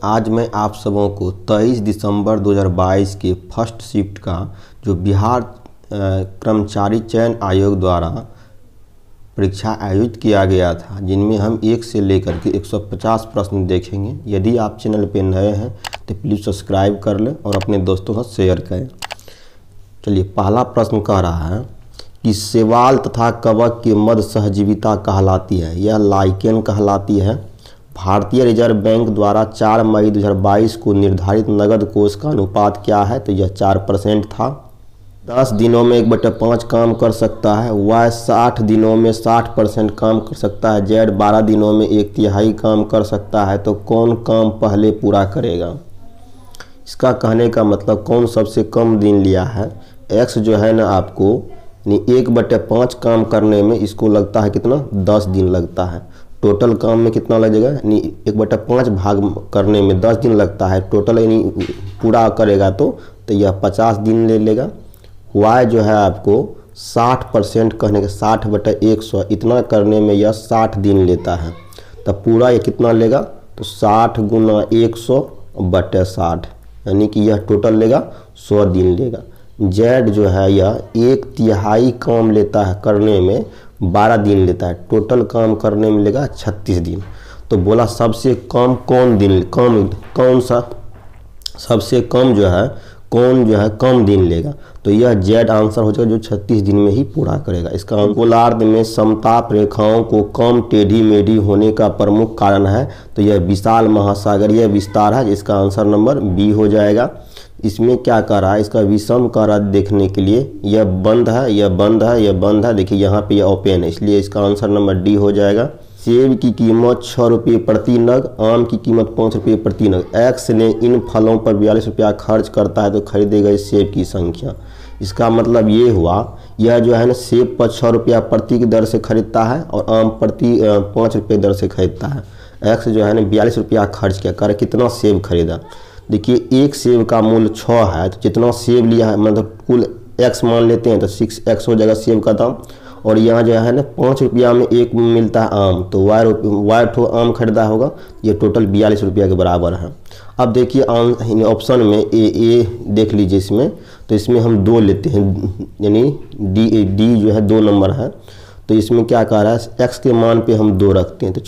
आज मैं आप सबों को 23 दिसंबर 2022 के फर्स्ट शिफ्ट का जो बिहार कर्मचारी चयन आयोग द्वारा परीक्षा आयोजित किया गया था, जिनमें हम 1 से लेकर के 150 प्रश्न देखेंगे। यदि आप चैनल पे नए हैं तो प्लीज़ सब्सक्राइब कर लें और अपने दोस्तों का शेयर करें। चलिए, पहला प्रश्न कह रहा है कि शैवाल तथा कवक के मध्य सहजीविता कहलाती है, यह लाइकेन कहलाती है। भारतीय रिजर्व बैंक द्वारा 4 मई 2022 को निर्धारित नगद कोष का अनुपात क्या है? तो यह 4% था। 10 दिनों में 1/5 काम कर सकता है। Y 60 दिनों में 60% काम कर सकता है। Z 12 दिनों में 1/3 काम कर सकता है। तो कौन काम पहले पूरा करेगा? इसका कहने का मतलब कौन सबसे कम दिन लिया है। X जो है ना, आपको 1/5 काम करने में इसको लगता है कितना? 10 दिन लगता है। टोटल काम में कितना लगेगा? 1/5 भाग करने में 10 दिन लगता है। टोटल पूरा करेगा तो यह 50 दिन ले लेगा। Y जो है आपको 60% कहने के 60/100 इतना करने में यह 60 दिन लेता है। तब पूरा ये कितना लेगा? तो 60 × 100/60, यानी कि यह टोटल लेगा 100 दिन लेगा। Z जो है यह 1/3 काम लेता है, करने में 12 दिन लेता है। टोटल काम करने में लेगा 36 दिन। तो बोला सबसे कम कौन सा सबसे कम जो है कम दिन लेगा। तो यह Z आंसर हो जाएगा, जो 36 दिन में ही पूरा करेगा। इसका गोलार्ध में समताप रेखाओं को कम टेढ़ी मेढ़ी होने का प्रमुख कारण है। तो यह विशाल महासागरीय विस्तार है, जिसका आंसर नंबर बी हो जाएगा। इसमें क्या कर रहा है? इसका विषम कार्य देखने के लिए यह बंद है, यह बंद है, यह बंद है। देखिए यहाँ पे यह ओपन है, इसलिए इसका आंसर नंबर डी हो जाएगा। सेब की कीमत 6 रुपये प्रति नग, आम की कीमत 5 रुपये प्रति नग। एक्स ने इन फलों पर 42 रुपया खर्च करता है तो खरीदेगा इस सेब की संख्या। इसका मतलब ये हुआ, यह जो है ना सेब पर 6 रुपया प्रति की दर से खरीदता है और आम प्रति 5 रुपये दर से खरीदता है। एक्स जो है ना 42 रुपया खर्च किया, कर कितना सेब खरीदा। देखिए, एक सेब का मूल्य 6 है, तो जितना सेब लिया है मतलब कुल x मान लेते हैं तो 6x हो जाएगा सेब का दाम। और यहाँ जो है ना 5 रुपया में एक मिलता है आम, तो y ठो आम खरीदा होगा, ये टोटल 42 रुपया के बराबर है। अब देखिए ऑप्शन में ए देख लीजिए, इसमें तो इसमें हम 2 लेते हैं, यानी डी जो है 2 नंबर है। तो इसमें क्या कह रहा है? x के मान पे हम 2 रखते हैं, तो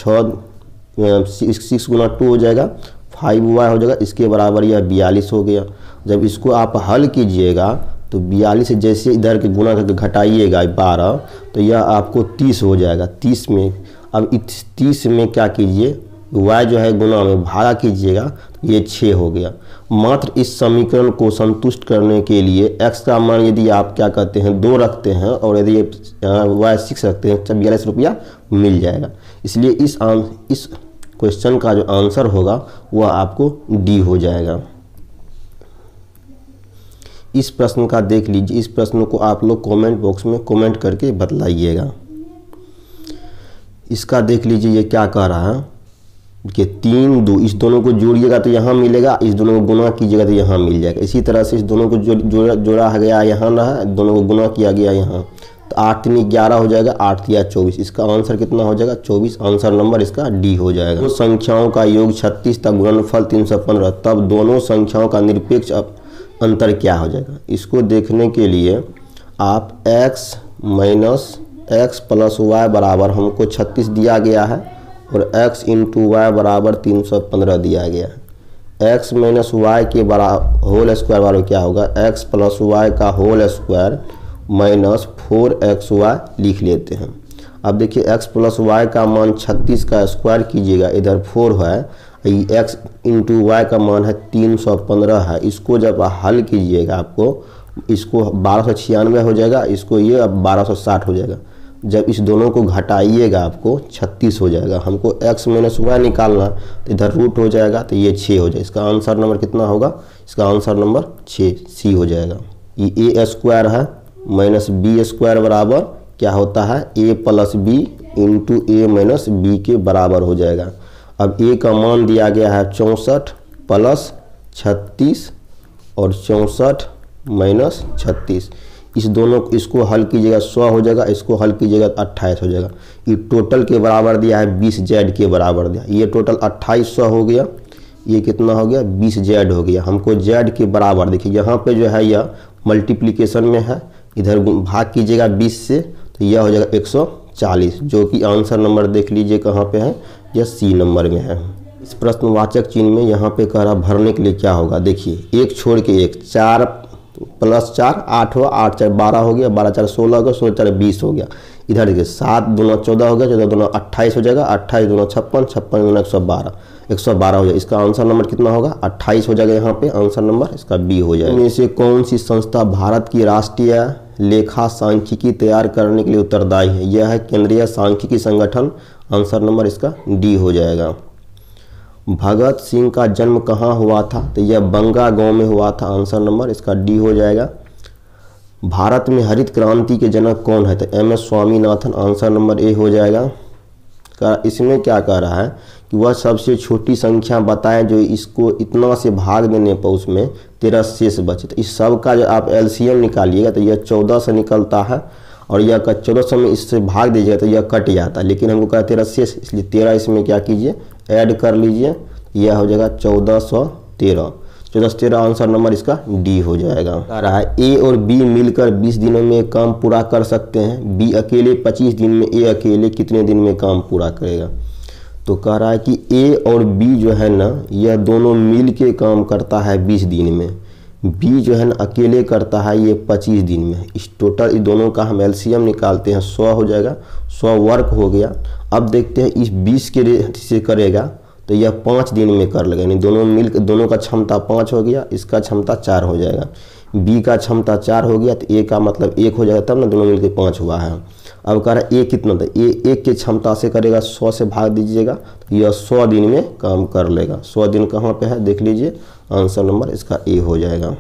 6 × 2 हो जाएगा, 5y हो जाएगा। इसके बराबर यह 42 हो गया। जब इसको आप हल कीजिएगा तो 42 से जैसे इधर के गुना करके घटाइएगा 12, तो यह आपको 30 हो जाएगा। 30 में अब इस 30 में क्या कीजिए, y जो है गुना में भागा कीजिएगा, तो ये 6 हो गया। मात्र इस समीकरण को संतुष्ट करने के लिए x का मान यदि आप क्या कहते हैं 2 रखते हैं और यदि y 6 रखते हैं, 42 रुपया मिल जाएगा। इसलिए इस क्वेश्चन का जो आंसर होगा वह आपको डी हो जाएगा। इस प्रश्न का देख लीजिए, इस प्रश्न को आप लोग कमेंट बॉक्स में कमेंट करके बतलाइएगा। इसका देख लीजिए, ये क्या कह रहा है कि 3 2 इस दोनों को जोड़िएगा तो यहाँ मिलेगा, इस दोनों को गुना कीजिएगा तो यहाँ मिल जाएगा। इसी तरह से इस दोनों को जोड़ा गया यहाँ रहा, दोनों को गुना किया गया यहाँ, तो 8 3 11 हो जाएगा, 8 3 24। इसका आंसर कितना हो जाएगा? 24। आंसर नंबर इसका डी हो जाएगा। दो संख्याओं का योग 36 तब गुणनफल 315, तब दोनों संख्याओं का निरपेक्ष अंतर क्या हो जाएगा? इसको देखने के लिए आप x - x + y बराबर, हमको 36 दिया गया है और x × y बराबर 315 दिया गया है। x - y के बराबर होल स्क्वायर बराबर क्या होगा? x + y का होल स्क्वायर माइनस 4xy लिख लेते हैं। अब देखिए, x + y का मान 36 का स्क्वायर कीजिएगा, इधर 4 है, x × y का मान है 315 है। इसको जब हल कीजिएगा आपको इसको 1296 हो जाएगा, इसको ये अब 1260 हो जाएगा। जब इस दोनों को घटाइएगा आपको 36 हो जाएगा। हमको x - y निकालना, तो इधर रूट हो जाएगा, तो ये 6 हो जाएगा। इसका आंसर नंबर कितना होगा? इसका आंसर नंबर 6 सी हो जाएगा। ये a स्क्वायर है माइनस बी स्क्वायर बराबर क्या होता है? a + b × a - b के बराबर हो जाएगा। अब a का मान दिया गया है 64 + 36 और 64 - 36। इस दोनों इसको हल कीजिएगा 100 हो जाएगा, इसको हल कीजिएगा 28 हो जाएगा। ये टोटल के बराबर दिया है 20 Z के बराबर दिया, ये टोटल 2800 हो गया। ये कितना हो गया 20z हो गया। हमको z के बराबर, देखिए यहाँ पे जो है यह मल्टीप्लिकेशन में है, इधर भाग कीजिएगा 20 से तो यह हो जाएगा 140, जो कि आंसर नंबर देख लीजिए कहाँ पे है, यह सी नंबर में है। इस प्रश्नवाचक चिन्ह में यहाँ पे कह रहा भरने के लिए क्या होगा, देखिए एक छोड़ के एक, 4 + 4 8 हुआ, 8 × 4 12 हो गया, 12 × 4 16 हो गया, 16 × 4 20 हो गया। इधर देखिए 7 दूना 14 हो गया, 14 दूना 28 हो जाएगा, 28 दूना 56, 56 दूना 112, 112 हो जाएगा। इसका आंसर नंबर कितना होगा 28 हो जाएगा। यहाँ पे आंसर नंबर इसका बी हो जाएगा। इनमें से कौन सी संस्था भारत की राष्ट्रीय लेखा सांख्यिकी तैयार करने के लिए उत्तरदायी है, यह है केंद्रीय सांख्यिकी संगठन। आंसर नंबर इसका डी हो जाएगा। भगत सिंह का जन्म कहाँ हुआ था, तो यह बंगा गांव में हुआ था। आंसर नंबर इसका डी हो जाएगा। भारत में हरित क्रांति के जनक कौन है, तो M S Swaminathan. Answer number A हो जाएगा। इसमें क्या कह रहा है कि वह सबसे छोटी संख्या बताएं जो इसको इतना से भाग देने पर उसमें 13 शेष बचे। तो इस सब का जो आप एलसीएम निकालिएगा तो यह 14 से निकलता है, और यह 1400 में इससे भाग दीजिएगा तो यह कट जाता है, लेकिन हमको कहा 13 शेष, इसलिए 13 इसमें क्या कीजिए ऐड कर लीजिए, यह हो जाएगा 1413। 1413 आंसर नंबर इसका डी हो जाएगा। कह रहा है ए और बी मिलकर 20 दिनों में काम पूरा कर सकते हैं, बी अकेले 25 दिन में, ए अकेले कितने दिन में काम पूरा करेगा। तो कह रहा है कि ए और बी जो है ना, यह दोनों मिल के काम करता है 20 दिन में, बी जो है ना अकेले करता है ये 25 दिन में। इस टोटल इस दोनों का हम एलसीएम निकालते हैं, 100 हो जाएगा, 100 वर्क हो गया। अब देखते हैं इस 20 के से करेगा तो यह 5 दिन में कर लेगा, यानी दोनों मिल, दोनों का क्षमता 5 हो गया, इसका क्षमता 4 हो जाएगा। बी का क्षमता 4 हो गया तो ए का मतलब 1 हो जाएगा, तब ना दोनों मिलकर 5 हुआ है। अब कह रहा है ए कितना था, ए 1 के क्षमता से करेगा, 100 से भाग दीजिएगा तो यह 100 दिन में काम कर लेगा। 100 दिन कहाँ पे है देख लीजिए, आंसर नंबर इसका ए हो जाएगा।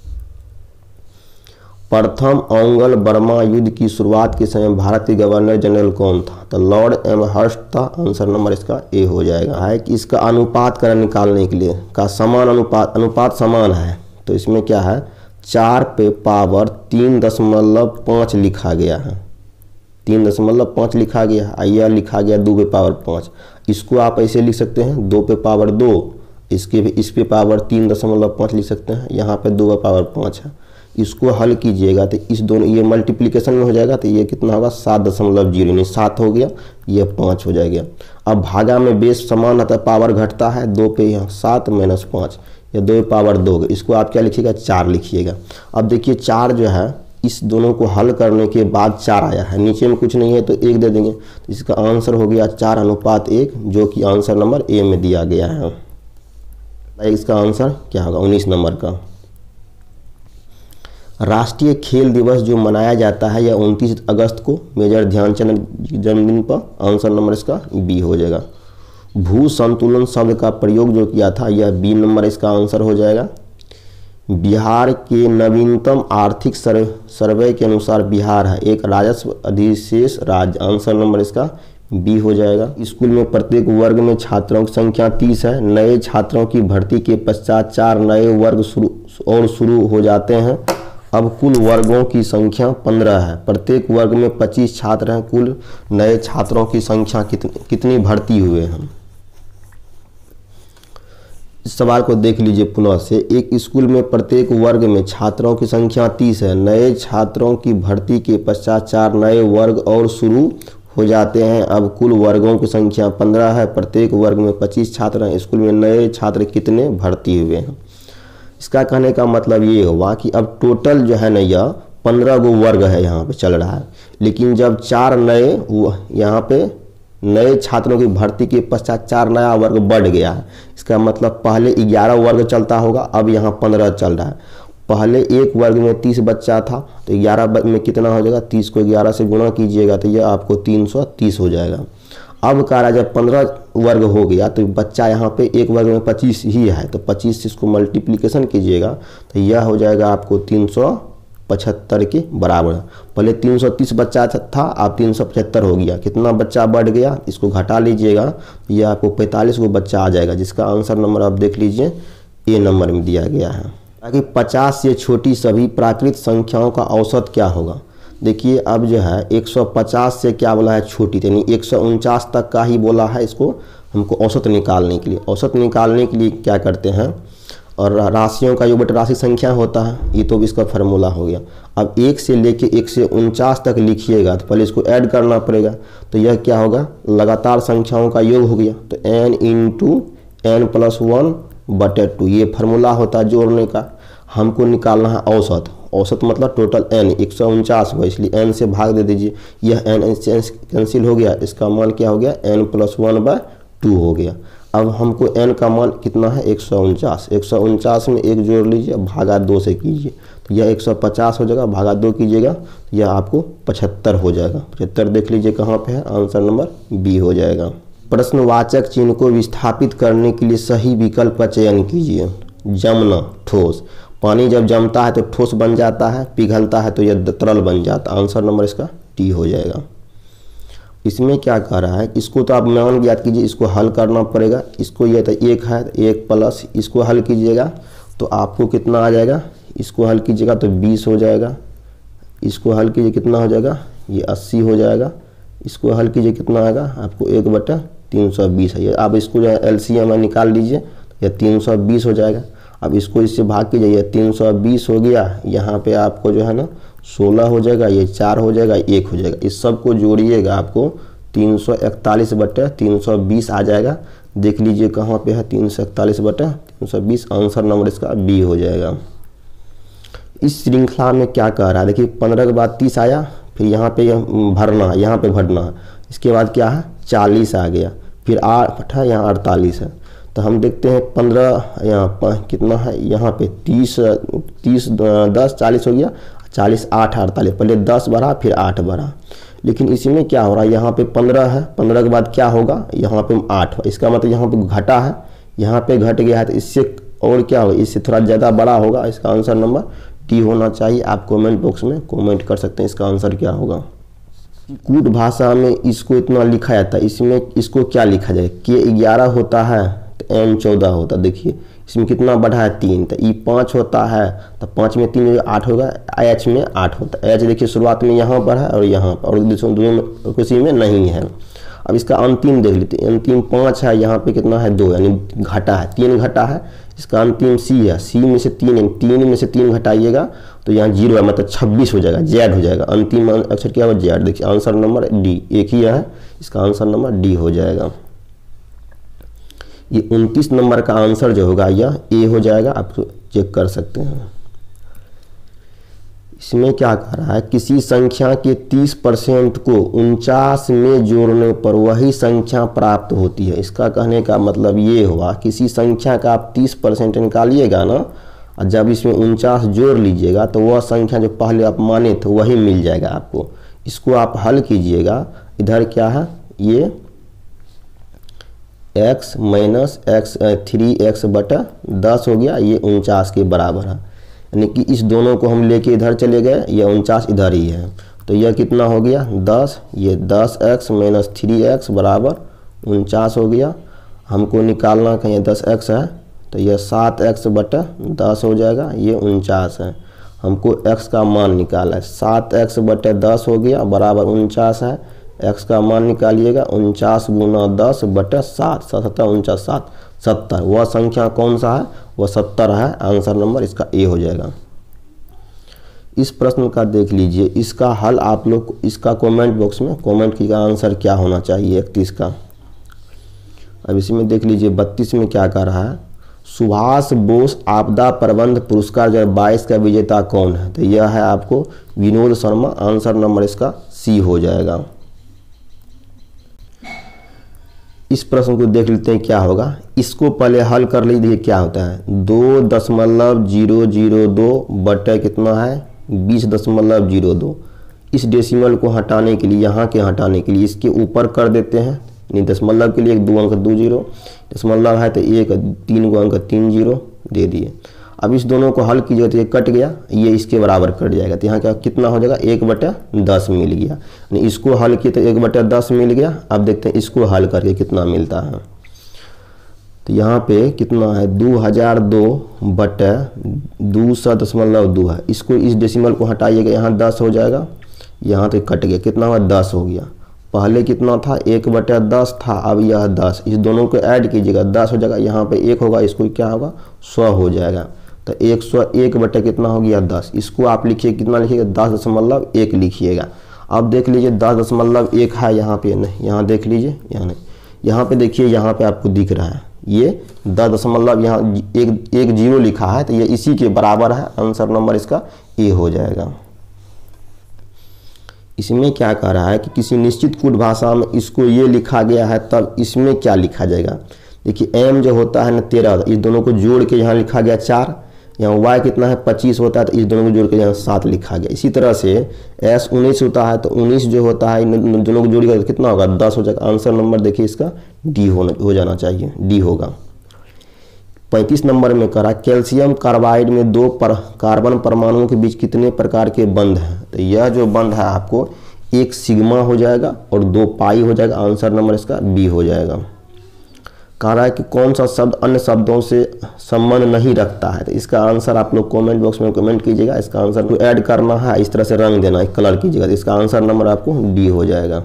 प्रथम ओंगल बर्मा युद्ध की शुरुआत के समय भारत के गवर्नर जनरल कौन था, तो लॉर्ड एमहर्स्ट था। आंसर नंबर इसका ए हो जाएगा। है कि इसका अनुपात करण निकालने के लिए का समान अनुपात समान है, तो इसमें क्या है 4 पे पावर 3.5 लिखा गया है, 3.5 लिखा गया है, यह लिखा गया 2 पे पावर 5। इसको आप ऐसे लिख सकते हैं 2 पे पावर 2, इस पे पावर 3.5 लिख सकते हैं, यहाँ पे 2 पे पावर 5 है। इसको हल कीजिएगा तो इस दोनों ये मल्टीप्लिकेशन में हो जाएगा तो ये कितना होगा 7.0, यानी 7 हो गया, ये 5 हो जाएगा। अब भागा में बेस समान रहता है, पावर घटता है 2 पे, यहाँ 7 - 5, या 2 पे पावर 2, इसको आप क्या लिखिएगा 4 लिखिएगा। अब देखिए 4 जो है इस दोनों को हल करने के बाद 4 आया है, नीचे में कुछ नहीं है तो 1 दे देंगे, तो इसका आंसर हो गया 4:1, जो कि आंसर नंबर ए में दिया गया है। इसका आंसर क्या होगा 19 नंबर का। राष्ट्रीय खेल दिवस जो मनाया जाता है यह 29 अगस्त को मेजर ध्यानचंद जन्मदिन पर। आंसर नंबर इसका बी हो जाएगा। भू संतुलन शब्द का प्रयोग जो किया था यह बी नंबर इसका आंसर हो जाएगा। बिहार के नवीनतम आर्थिक सर्वे के अनुसार बिहार है एक राजस्व अधिशेष राज्य। आंसर नंबर इसका बी हो जाएगा। स्कूल में प्रत्येक वर्ग में छात्रों की संख्या 30 है। नए छात्रों की भर्ती के पश्चात 4 नए वर्ग शुरू हो जाते हैं। अब कुल वर्गों की संख्या 15 है। प्रत्येक वर्ग में 25 छात्र हैं। कुल नए छात्रों की संख्या कितनी भर्ती हुए हैं। इस सवाल को देख लीजिए पुनः से। एक स्कूल में प्रत्येक वर्ग में छात्रों की संख्या 30 है। नए छात्रों की भर्ती के पश्चात 4 नए वर्ग और शुरू हो जाते हैं। अब कुल वर्गों की संख्या 15 है। प्रत्येक वर्ग में 25 छात्र हैं। स्कूल में नए छात्र कितने भर्ती हुए हैं। इसका कहने का मतलब ये हुआ कि अब टोटल जो है ना यह 15 गो वर्ग है यहाँ पे चल रहा है, लेकिन जब 4 नए यहाँ पे नए छात्रों की भर्ती के पश्चात 4 नया वर्ग बढ़ गया है। इसका मतलब पहले 11 वर्ग चलता होगा, अब यहाँ 15 चल रहा है। पहले एक वर्ग में 30 बच्चा था तो 11 में कितना हो जाएगा, 30 को 11 से गुणा कीजिएगा तो यह आपको 330 हो जाएगा। अब कह रहा जब 15 वर्ग हो गया तो बच्चा यहाँ पे एक वर्ग में 25 ही है, तो 25 से इसको मल्टीप्लिकेशन कीजिएगा तो यह हो जाएगा आपको 375 के बराबर। पहले 330 बच्चा था, अब 375 हो गया। कितना बच्चा बढ़ गया इसको घटा लीजिएगा, यह आपको 45 गो बच्चा आ जाएगा, जिसका आंसर नंबर आप देख लीजिए ए नंबर में दिया गया है। ताकि 50 से छोटी सभी प्राकृत संख्याओं का औसत क्या होगा। देखिए अब जो है 150 से क्या बोला है छोटी, यानी 149 तक का ही बोला है इसको हमको औसत निकालने के लिए। औसत निकालने के लिए क्या करते हैं, और राशियों का योग बटा राशि संख्या होता है, ये तो इसका फार्मूला हो गया। अब 1 से लेके 1 से 49 तक लिखिएगा तो पहले इसको ऐड करना पड़ेगा, तो यह क्या होगा, लगातार संख्याओं का योग हो गया। तो n इंटू n प्लस 1 बटे 2 ये फार्मूला होता है जोड़ने का। हमको निकालना है औसत। औसत मतलब टोटल n 149 हुआ, इसलिए n से भाग दे दीजिए। यह n से n कैंसिल हो गया, इसका मान क्या हो गया, n प्लस 1/2 हो गया। अब हमको n का मान कितना है, 149। 149 में 1 जोड़ लीजिए, भागा 2 से कीजिए तो यह 150 हो जाएगा, भागा 2 कीजिएगा तो यह आपको 75 हो जाएगा। 75 देख लीजिए कहाँ पे है, आंसर नंबर बी हो जाएगा। प्रश्नवाचक चिन्ह को विस्थापित करने के लिए सही विकल्प का चयन कीजिए। जमना, ठोस। पानी जब जमता है तो ठोस बन जाता है, पिघलता है तो यह तरल बन जाता है। आंसर नंबर इसका टी हो जाएगा। इसमें क्या कह रहा है, इसको तो आप मान ज्ञात कीजिए, इसको हल करना पड़ेगा। इसको ये तो 1 है, 1 प्लस इसको हल कीजिएगा तो आपको कितना आ जाएगा, इसको हल कीजिएगा तो 20 हो जाएगा। इसको हल कीजिए कितना हो जाएगा, ये 80 हो जाएगा। इसको हल कीजिए कितना आएगा आपको, 1/320 है। आप इसको जो है LCM निकाल लीजिए, यह 320 हो जाएगा। अब इसको इससे भाग कीजिए, यह 320 हो गया, यहाँ पे आपको जो है ना 16 हो जाएगा, ये 4 हो जाएगा, 1 हो जाएगा। इस सब को जोड़िएगा आपको 341/320 आ जाएगा। देख लीजिए कहाँ पे है, 341/320। आंसर नंबर इसका बी हो जाएगा। इस श्रृंखला में क्या कह रहा है, देखिए 15 के बाद 30 आया, फिर यहाँ पे भरना है, यहाँ पे भरना है। इसके बाद क्या है, 40 आ गया, फिर 8 है, यहाँ 48 है। तो हम देखते हैं 15 यहाँ कितना है, यहाँ पे 30 10 40 हो गया, 40 8 48। पहले 10 बढ़ा फिर 8 बढ़ा, लेकिन इसमें क्या हो रहा है, यहाँ पे 15 है, 15 के बाद क्या होगा, यहाँ पे 8। इसका मतलब यहाँ पे घटा है, यहाँ पे घट गया है, तो इससे और क्या होगा, इससे थोड़ा ज़्यादा बड़ा होगा। इसका आंसर नंबर टी होना चाहिए। आप कमेंट बॉक्स में कमेंट कर सकते हैं इसका आंसर क्या होगा। कूट भाषा में इसको इतना लिखा जाता है, इसमें इसको क्या लिखा जाए, के 11 होता है तो n 14 होता है। देखिए इसमें कितना बढ़ा है, 3, तो ई 5 होता है तो 5 में 3 8 होगा, एच में 8 होता है। एच देखिए शुरुआत में यहाँ पर है और यहाँ पर, और दोनों में किसी में नहीं है। अब इसका अंतिम देख लेते हैं, अंतिम 5 है, यहाँ पे कितना है 2, यानी घटा है, 3 घटा है। इसका अंतिम सी है, सी में से 3 में से 3 घटाइएगा तो यहाँ 0 है, मतलब 26 हो जाएगा, जेड हो जाएगा। अंतिम अक्षर क्या होगा, जेड। देखिए आंसर नंबर डी, एक ही है, इसका आंसर नंबर डी हो जाएगा। ये 29 नंबर का आंसर जो होगा यह ए हो जाएगा, आप चेक कर सकते हैं। इसमें क्या कह रहा है, किसी संख्या के 30% को 49 में जोड़ने पर वही संख्या प्राप्त होती है। इसका कहने का मतलब ये हुआ, किसी संख्या का आप 30% निकालिएगा ना, और जब इसमें 49 जोड़ लीजिएगा तो वह संख्या जो पहले आप माने थे वही मिल जाएगा आपको। इसको आप हल कीजिएगा, इधर क्या है, ये x माइनस x 3x/10 हो गया, ये 49 के बराबर है। यानी कि इस दोनों को हम लेके इधर चले गए, ये 49 इधर ही है, तो यह कितना हो गया 10, ये 10x माइनस 3x बराबर 49 हो गया। हमको निकालना कहीं 10x है तो यह 7x/10 हो जाएगा, ये 49 है। हमको x का मान निकाला है, 7x/10 हो गया बराबर 49 है। x का मान निकालिएगा, 49 गुना 10/7, 7 49 7 70। वह संख्या कौन सा है, वह 70 है। आंसर नंबर इसका ए हो जाएगा। इस प्रश्न का देख लीजिए, इसका हल आप लोग इसका कमेंट बॉक्स में कमेंट कीजिएगा, आंसर क्या होना चाहिए 31 का। अब इसी में देख लीजिए 32 में क्या कह रहा है, सुभाष बोस आपदा प्रबंध पुरस्कार 2022 का विजेता कौन है, तो यह है आपको विनोद शर्मा। आंसर नंबर इसका सी हो जाएगा। इस प्रश्न को देख लेते हैं क्या होगा, इसको पहले हल कर लीजिए। क्या होता है 2.002 बटे कितना है 20.02। इस डेसिमल को हटाने के लिए, यहाँ के हटाने के लिए इसके ऊपर कर देते हैं, नहीं दशमलव के लिए 2 अंक 2 0, दशमलव है तो 1 3 अंक 3 0 दे दिए। अब इस दोनों को हल कीजिए तो ये कट गया, ये इसके बराबर कट जाएगा, तो यहाँ क्या कितना हो जाएगा 1/10 मिल गया। इसको हल किए तो 1/10 मिल गया। अब देखते हैं इसको हल करके कितना मिलता है, तो यहाँ पे कितना है 2002/200.2 है। इसको इस डेसिमल को हटाइएगा, यहाँ 10 हो जाएगा, यहाँ तो कट गया, कितना हुआ 10 हो गया। पहले कितना था 1/10 था, अब यह 10, इस दोनों को ऐड कीजिएगा 10 हो जाएगा, यहाँ पे 1 होगा, इसको क्या होगा 100 हो जाएगा। तो 101 बटे कितना हो गया 10, इसको आप लिखिए कितना लिखिएगा 10.1 लिखिएगा। अब देख लीजिए 10.1 है यहाँ पे, नहीं यहाँ देख लीजिए, यहाँ नहीं, यहाँ पे देखिए, यहाँ पे आपको दिख रहा है ये 10 यहाँ एक जीरो लिखा है, तो ये इसी के बराबर है। आंसर नंबर इसका ए हो जाएगा। इसमें क्या कह रहा है कि किसी निश्चित कोड भाषा में इसको ये लिखा गया है, तब इसमें क्या लिखा जाएगा। देखिए m जो होता है ना 13, इस दोनों को जोड़ के यहाँ लिखा गया 4, यहाँ y कितना है 25 होता है, तो इस दोनों को जोड़ के यहाँ 7 लिखा गया। इसी तरह से s 19 होता है, तो 19 जो होता है इन दोनों को जोड़ के कितना होगा 10 हो जाएगा। आंसर नंबर देखिए इसका डी हो जाना चाहिए, डी होगा। 35 नंबर में करा कैल्शियम कार्बाइड में 2 कार्बन परमाणुओं के बीच कितने प्रकार के बंध हैं। तो यह जो बंध है आपको 1 सिग्मा हो जाएगा और 2 पाई हो जाएगा। आंसर नंबर इसका बी हो जाएगा। कह रहा है कि कौन सा शब्द अन्य शब्दों से संबंध नहीं रखता है। तो इसका आंसर आप लोग कमेंट बॉक्स में कमेंट कीजिएगा। इसका आंसर को ऐड करना है, इस तरह से रंग देना है, कलर कीजिएगा। तो इसका आंसर नंबर आपको डी हो जाएगा।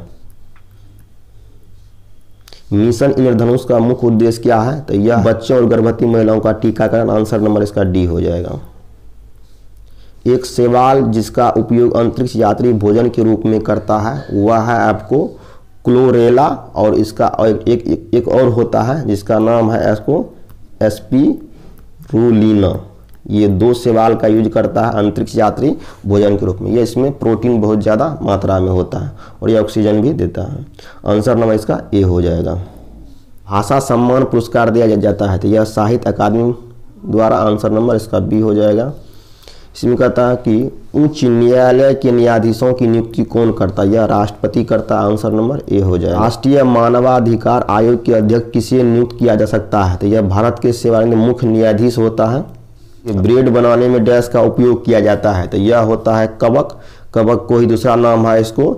मिशन इंद्रधनुष का मुख्य उद्देश्य क्या है। तो यह बच्चों और गर्भवती महिलाओं का टीकाकरण। आंसर नंबर इसका डी हो जाएगा। एक शैवाल जिसका उपयोग अंतरिक्ष यात्री भोजन के रूप में करता है वह है आपको क्लोरेला, और इसका एक और होता है जिसका नाम है इसको एस्पिरुलिना। ये 2 शैवाल का यूज करता है अंतरिक्ष यात्री भोजन के रूप में। ये इसमें प्रोटीन बहुत ज़्यादा मात्रा में होता है और ये ऑक्सीजन भी देता है। आंसर नंबर इसका ए हो जाएगा। भाषा सम्मान पुरस्कार दिया जाता है, तो यह साहित्य अकादमी द्वारा। आंसर नंबर इसका बी हो जाएगा। इसमें कहता है कि उच्च न्यायालय के न्यायाधीशों की नियुक्ति कौन करता है। यह राष्ट्रपति करता है। आंसर नंबर ए हो जाएगा। राष्ट्रीय मानवाधिकार आयोग के अध्यक्ष किसे नियुक्त किया जा सकता है। तो यह भारत के सेवानिवृत्त मुख्य न्यायाधीश होता है। ब्रेड बनाने में डैश का उपयोग किया जाता है, तो यह होता है कवक। कवक को ही दूसरा नाम है इसको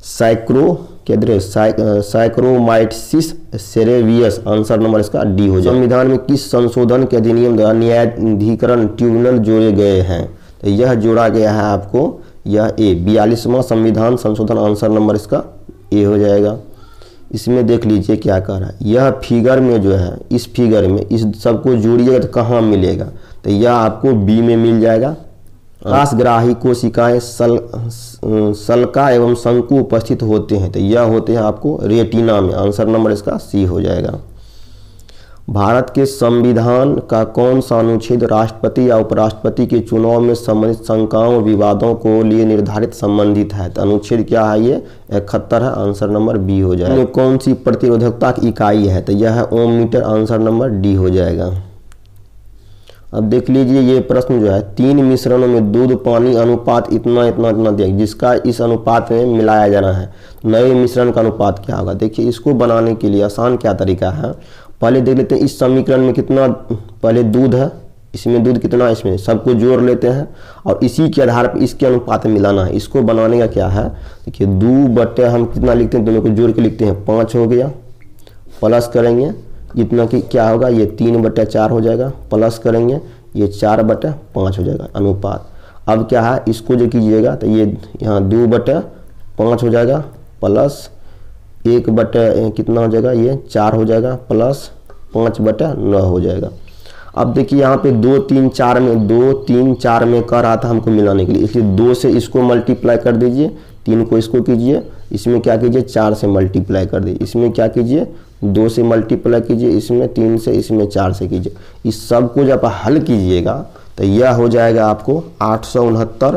साइक्रोमाइसिस सेरेवियस। आंसर नंबर इसका डी हो जाएगा। संविधान में किस संशोधन के अधिनियम द्वारा न्यायाधिकरण ट्रिब्यूनल जोड़े गए हैं। तो यह जोड़ा गया है आपको यह ए 42वां संविधान संशोधन। आंसर नंबर इसका ए हो जाएगा। इसमें देख लीजिए क्या कह रहा है। यह फिगर में जो है, इस फिगर में इस सबको जोड़िएगा तो कहाँ मिलेगा। तो यह आपको बी में मिल जाएगा। रासग्राही कोशिकाएं सल्का एवं शंकु उपस्थित होते हैं, तो यह होते हैं आपको रेटिना में। आंसर नंबर इसका सी हो जाएगा। भारत के संविधान का कौन सा अनुच्छेद राष्ट्रपति या उपराष्ट्रपति के चुनाव में संबंधित शंकाओं और विवादों को लिए निर्धारित संबंधित है। तो अनुच्छेद क्या है, ये 71 है। आंसर नंबर बी हो जाएगा। कौन सी प्रतिरोधकता की इकाई है। तो यह है ohm meter. Answer number D हो जाएगा। अब देख लीजिए ये प्रश्न जो है 3 मिश्रणों में दूध पानी अनुपात इतना इतना इतना दिया, जिसका इस अनुपात में मिलाया जाना है। नए मिश्रण का अनुपात क्या होगा। देखिए इसको बनाने के लिए आसान क्या तरीका है, पहले देख लेते हैं इस समीकरण में कितना पहले दूध है, इसमें दूध कितना है, इसमें सबको जोड़ लेते हैं और इसी के आधार पर इसके अनुपात में मिलाना है। इसको बनाने का क्या है, देखिए 2 बटे हम कितना लिखते हैं, दोनों को जोड़ के लिखते हैं 5 हो गया, प्लस करेंगे इतना कि क्या होगा, ये 3/4 हो जाएगा, प्लस करेंगे ये 4/5 हो जाएगा अनुपात। अब क्या है, इसको जो कीजिएगा तो ये यहाँ 2/5 हो जाएगा, प्लस 1 कितना हो जाएगा, ये 4 हो जाएगा, प्लस 5/9 हो जाएगा। अब देखिए यहाँ पे 2 3 4 में 2 3 4 में कर रहा था हमको मिलाने के लिए, इसलिए 2 से इसको मल्टीप्लाई कर दीजिए, 3 को इसको कीजिए, इसमें क्या कीजिए 4 से मल्टीप्लाई कर दीजिए, इसमें क्या कीजिए 2 से मल्टीप्लाई कीजिए, इसमें 3 से, इसमें 4 से कीजिए। इस सब को जब हल कीजिएगा तो यह हो जाएगा आपको 869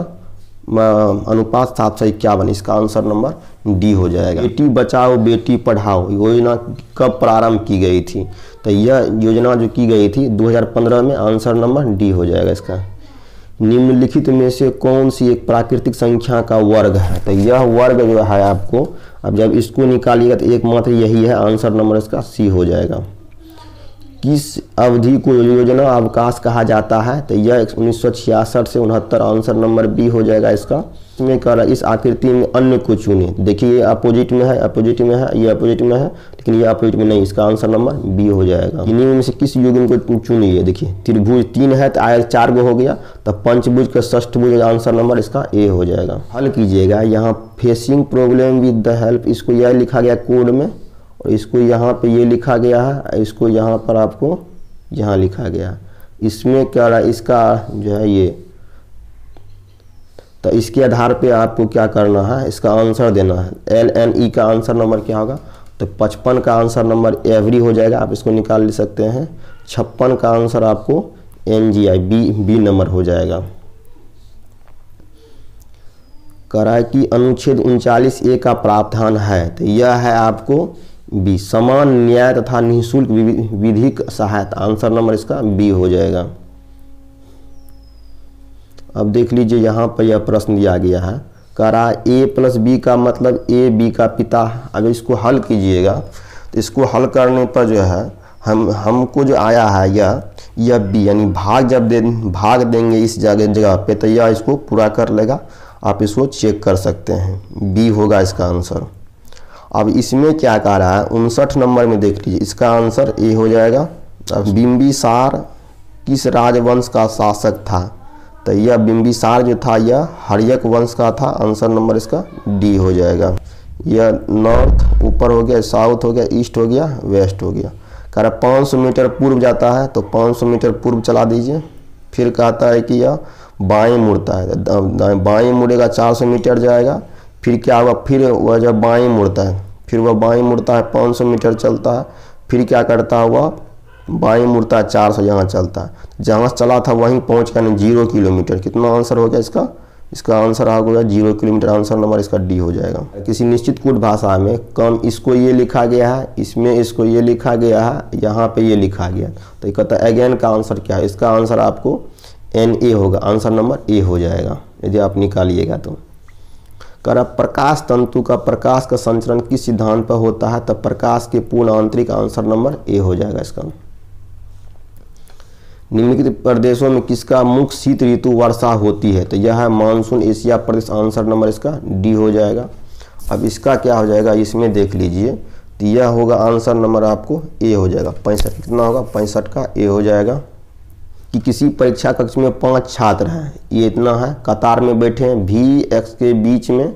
अनुपात 751। इसका आंसर नंबर डी हो जाएगा। बेटी बचाओ बेटी पढ़ाओ योजना कब प्रारंभ की गई थी, तो यह योजना जो की गई थी 2015 में। आंसर नंबर डी हो जाएगा इसका। निम्नलिखित में से कौन सी एक प्राकृतिक संख्या का वर्ग है, तो यह वर्ग जो है आपको, अब जब इसको निकालिएगा तो एकमात्र यही है। आंसर नंबर इसका सी हो जाएगा। किस अवधि को योजना अवकाश कहा जाता है? तो यह 1966 से 69, आंसर नंबर बी हो जाएगा इसका। इसमें कह रहा है इस आकृति में अन्य को चुने। देखिए ये अपोजिट में है, अपोजिट में है, ये अपोजिट में है, लेकिन ये अपोजिट में नहीं, इसका आंसर नंबर बी हो जाएगा। इन्हीं में से किस युग्म को चुनिए? देखिए त्रिभुज 3 है तो आयत 4 गो हो गया, तो पंचभुज का षष्ठभुज, आंसर नंबर इसका ए हो जाएगा। हल कीजिएगा। यहाँ facing problem with the help, इसको यह लिखा गया कोड में, और इसको यहाँ पे ये लिखा गया है, इसको यहाँ पर आपको यहाँ लिखा गया। इसमें क्या रहा, इसका जो है ये, तो इसके आधार पे आपको क्या करना है, इसका आंसर देना है। LNE का आंसर नंबर क्या होगा? तो 55 का आंसर नंबर एवरी हो जाएगा, आप इसको निकाल ले सकते हैं। 56 का आंसर आपको NGI बी नंबर हो जाएगा। करा कि अनुच्छेद 39A का प्रावधान है, तो यह है आपको बी, समान न्याय तथा निःशुल्क विधिक सहायता, आंसर नंबर इसका बी हो जाएगा। अब देख लीजिए यहाँ पर यह प्रश्न दिया गया है, करा A+B का मतलब A B का पिता। अगर इसको हल कीजिएगा तो इसको हल करने पर जो है हमको जो आया है यह B, यानी भाग जब भाग देंगे इस जगह पे तो यह इसको पूरा कर लेगा। आप इसको चेक कर सकते हैं, B होगा इसका आंसर। अब इसमें क्या कह रहा है, 59 नंबर में देख लीजिए, इसका आंसर ए हो जाएगा। अब बिंबिसार किस राजवंश का शासक था? तो यह बिंबिसार जो था यह हर्यक वंश का था, आंसर नंबर इसका डी हो जाएगा। यह नॉर्थ ऊपर हो गया, साउथ हो गया, ईस्ट हो गया, वेस्ट हो गया। कह रहा 500 मीटर पूर्व जाता है, तो 500 मीटर पूर्व चला दीजिए। फिर कहता है कि यह बाएं मुड़ता है, बाएं मुड़ेगा 400 मीटर जाएगा। फिर क्या होगा, फिर वह जब बाएं मुड़ता है, फिर वह बाएं मुड़ता है 500 मीटर चलता है, फिर क्या करता है वह बाएं मुड़ता है 400 यहाँ चलता है, जहाँ चला था वहीं पहुँच गया, 0 किलोमीटर। कितना आंसर हो गया इसका? इसका आंसर आ गया 0 किलोमीटर, आंसर नंबर इसका डी हो जाएगा। किसी निश्चित कूट भाषा में कम इसको ये लिखा गया है, इसमें इसको ये लिखा गया है, यहाँ पे ये लिखा गया, तो ये कहता है अगेन का आंसर क्या है? इसका आंसर आपको NA होगा, आंसर नंबर ए हो जाएगा यदि आप निकालिएगा तो। कह रहा प्रकाश तंतु का प्रकाश का संचरण किस सिद्धांत पर होता है? तो प्रकाश के पूर्ण आंतरिक, आंसर नंबर ए हो जाएगा इसका। निम्नलिखित प्रदेशों में किसका मुख्य शीत ऋतु वर्षा होती है? तो यह है मानसून एशिया प्रदेश, आंसर नंबर इसका डी हो जाएगा। अब इसका क्या हो जाएगा, इसमें देख लीजिए, तो यह होगा आंसर नंबर आपको ए हो जाएगा। 65 कितना होगा? 65 का ए हो जाएगा। कि किसी परीक्षा कक्ष में 5 छात्र हैं, ये इतना है, कतार में बैठे हैं, V X के बीच में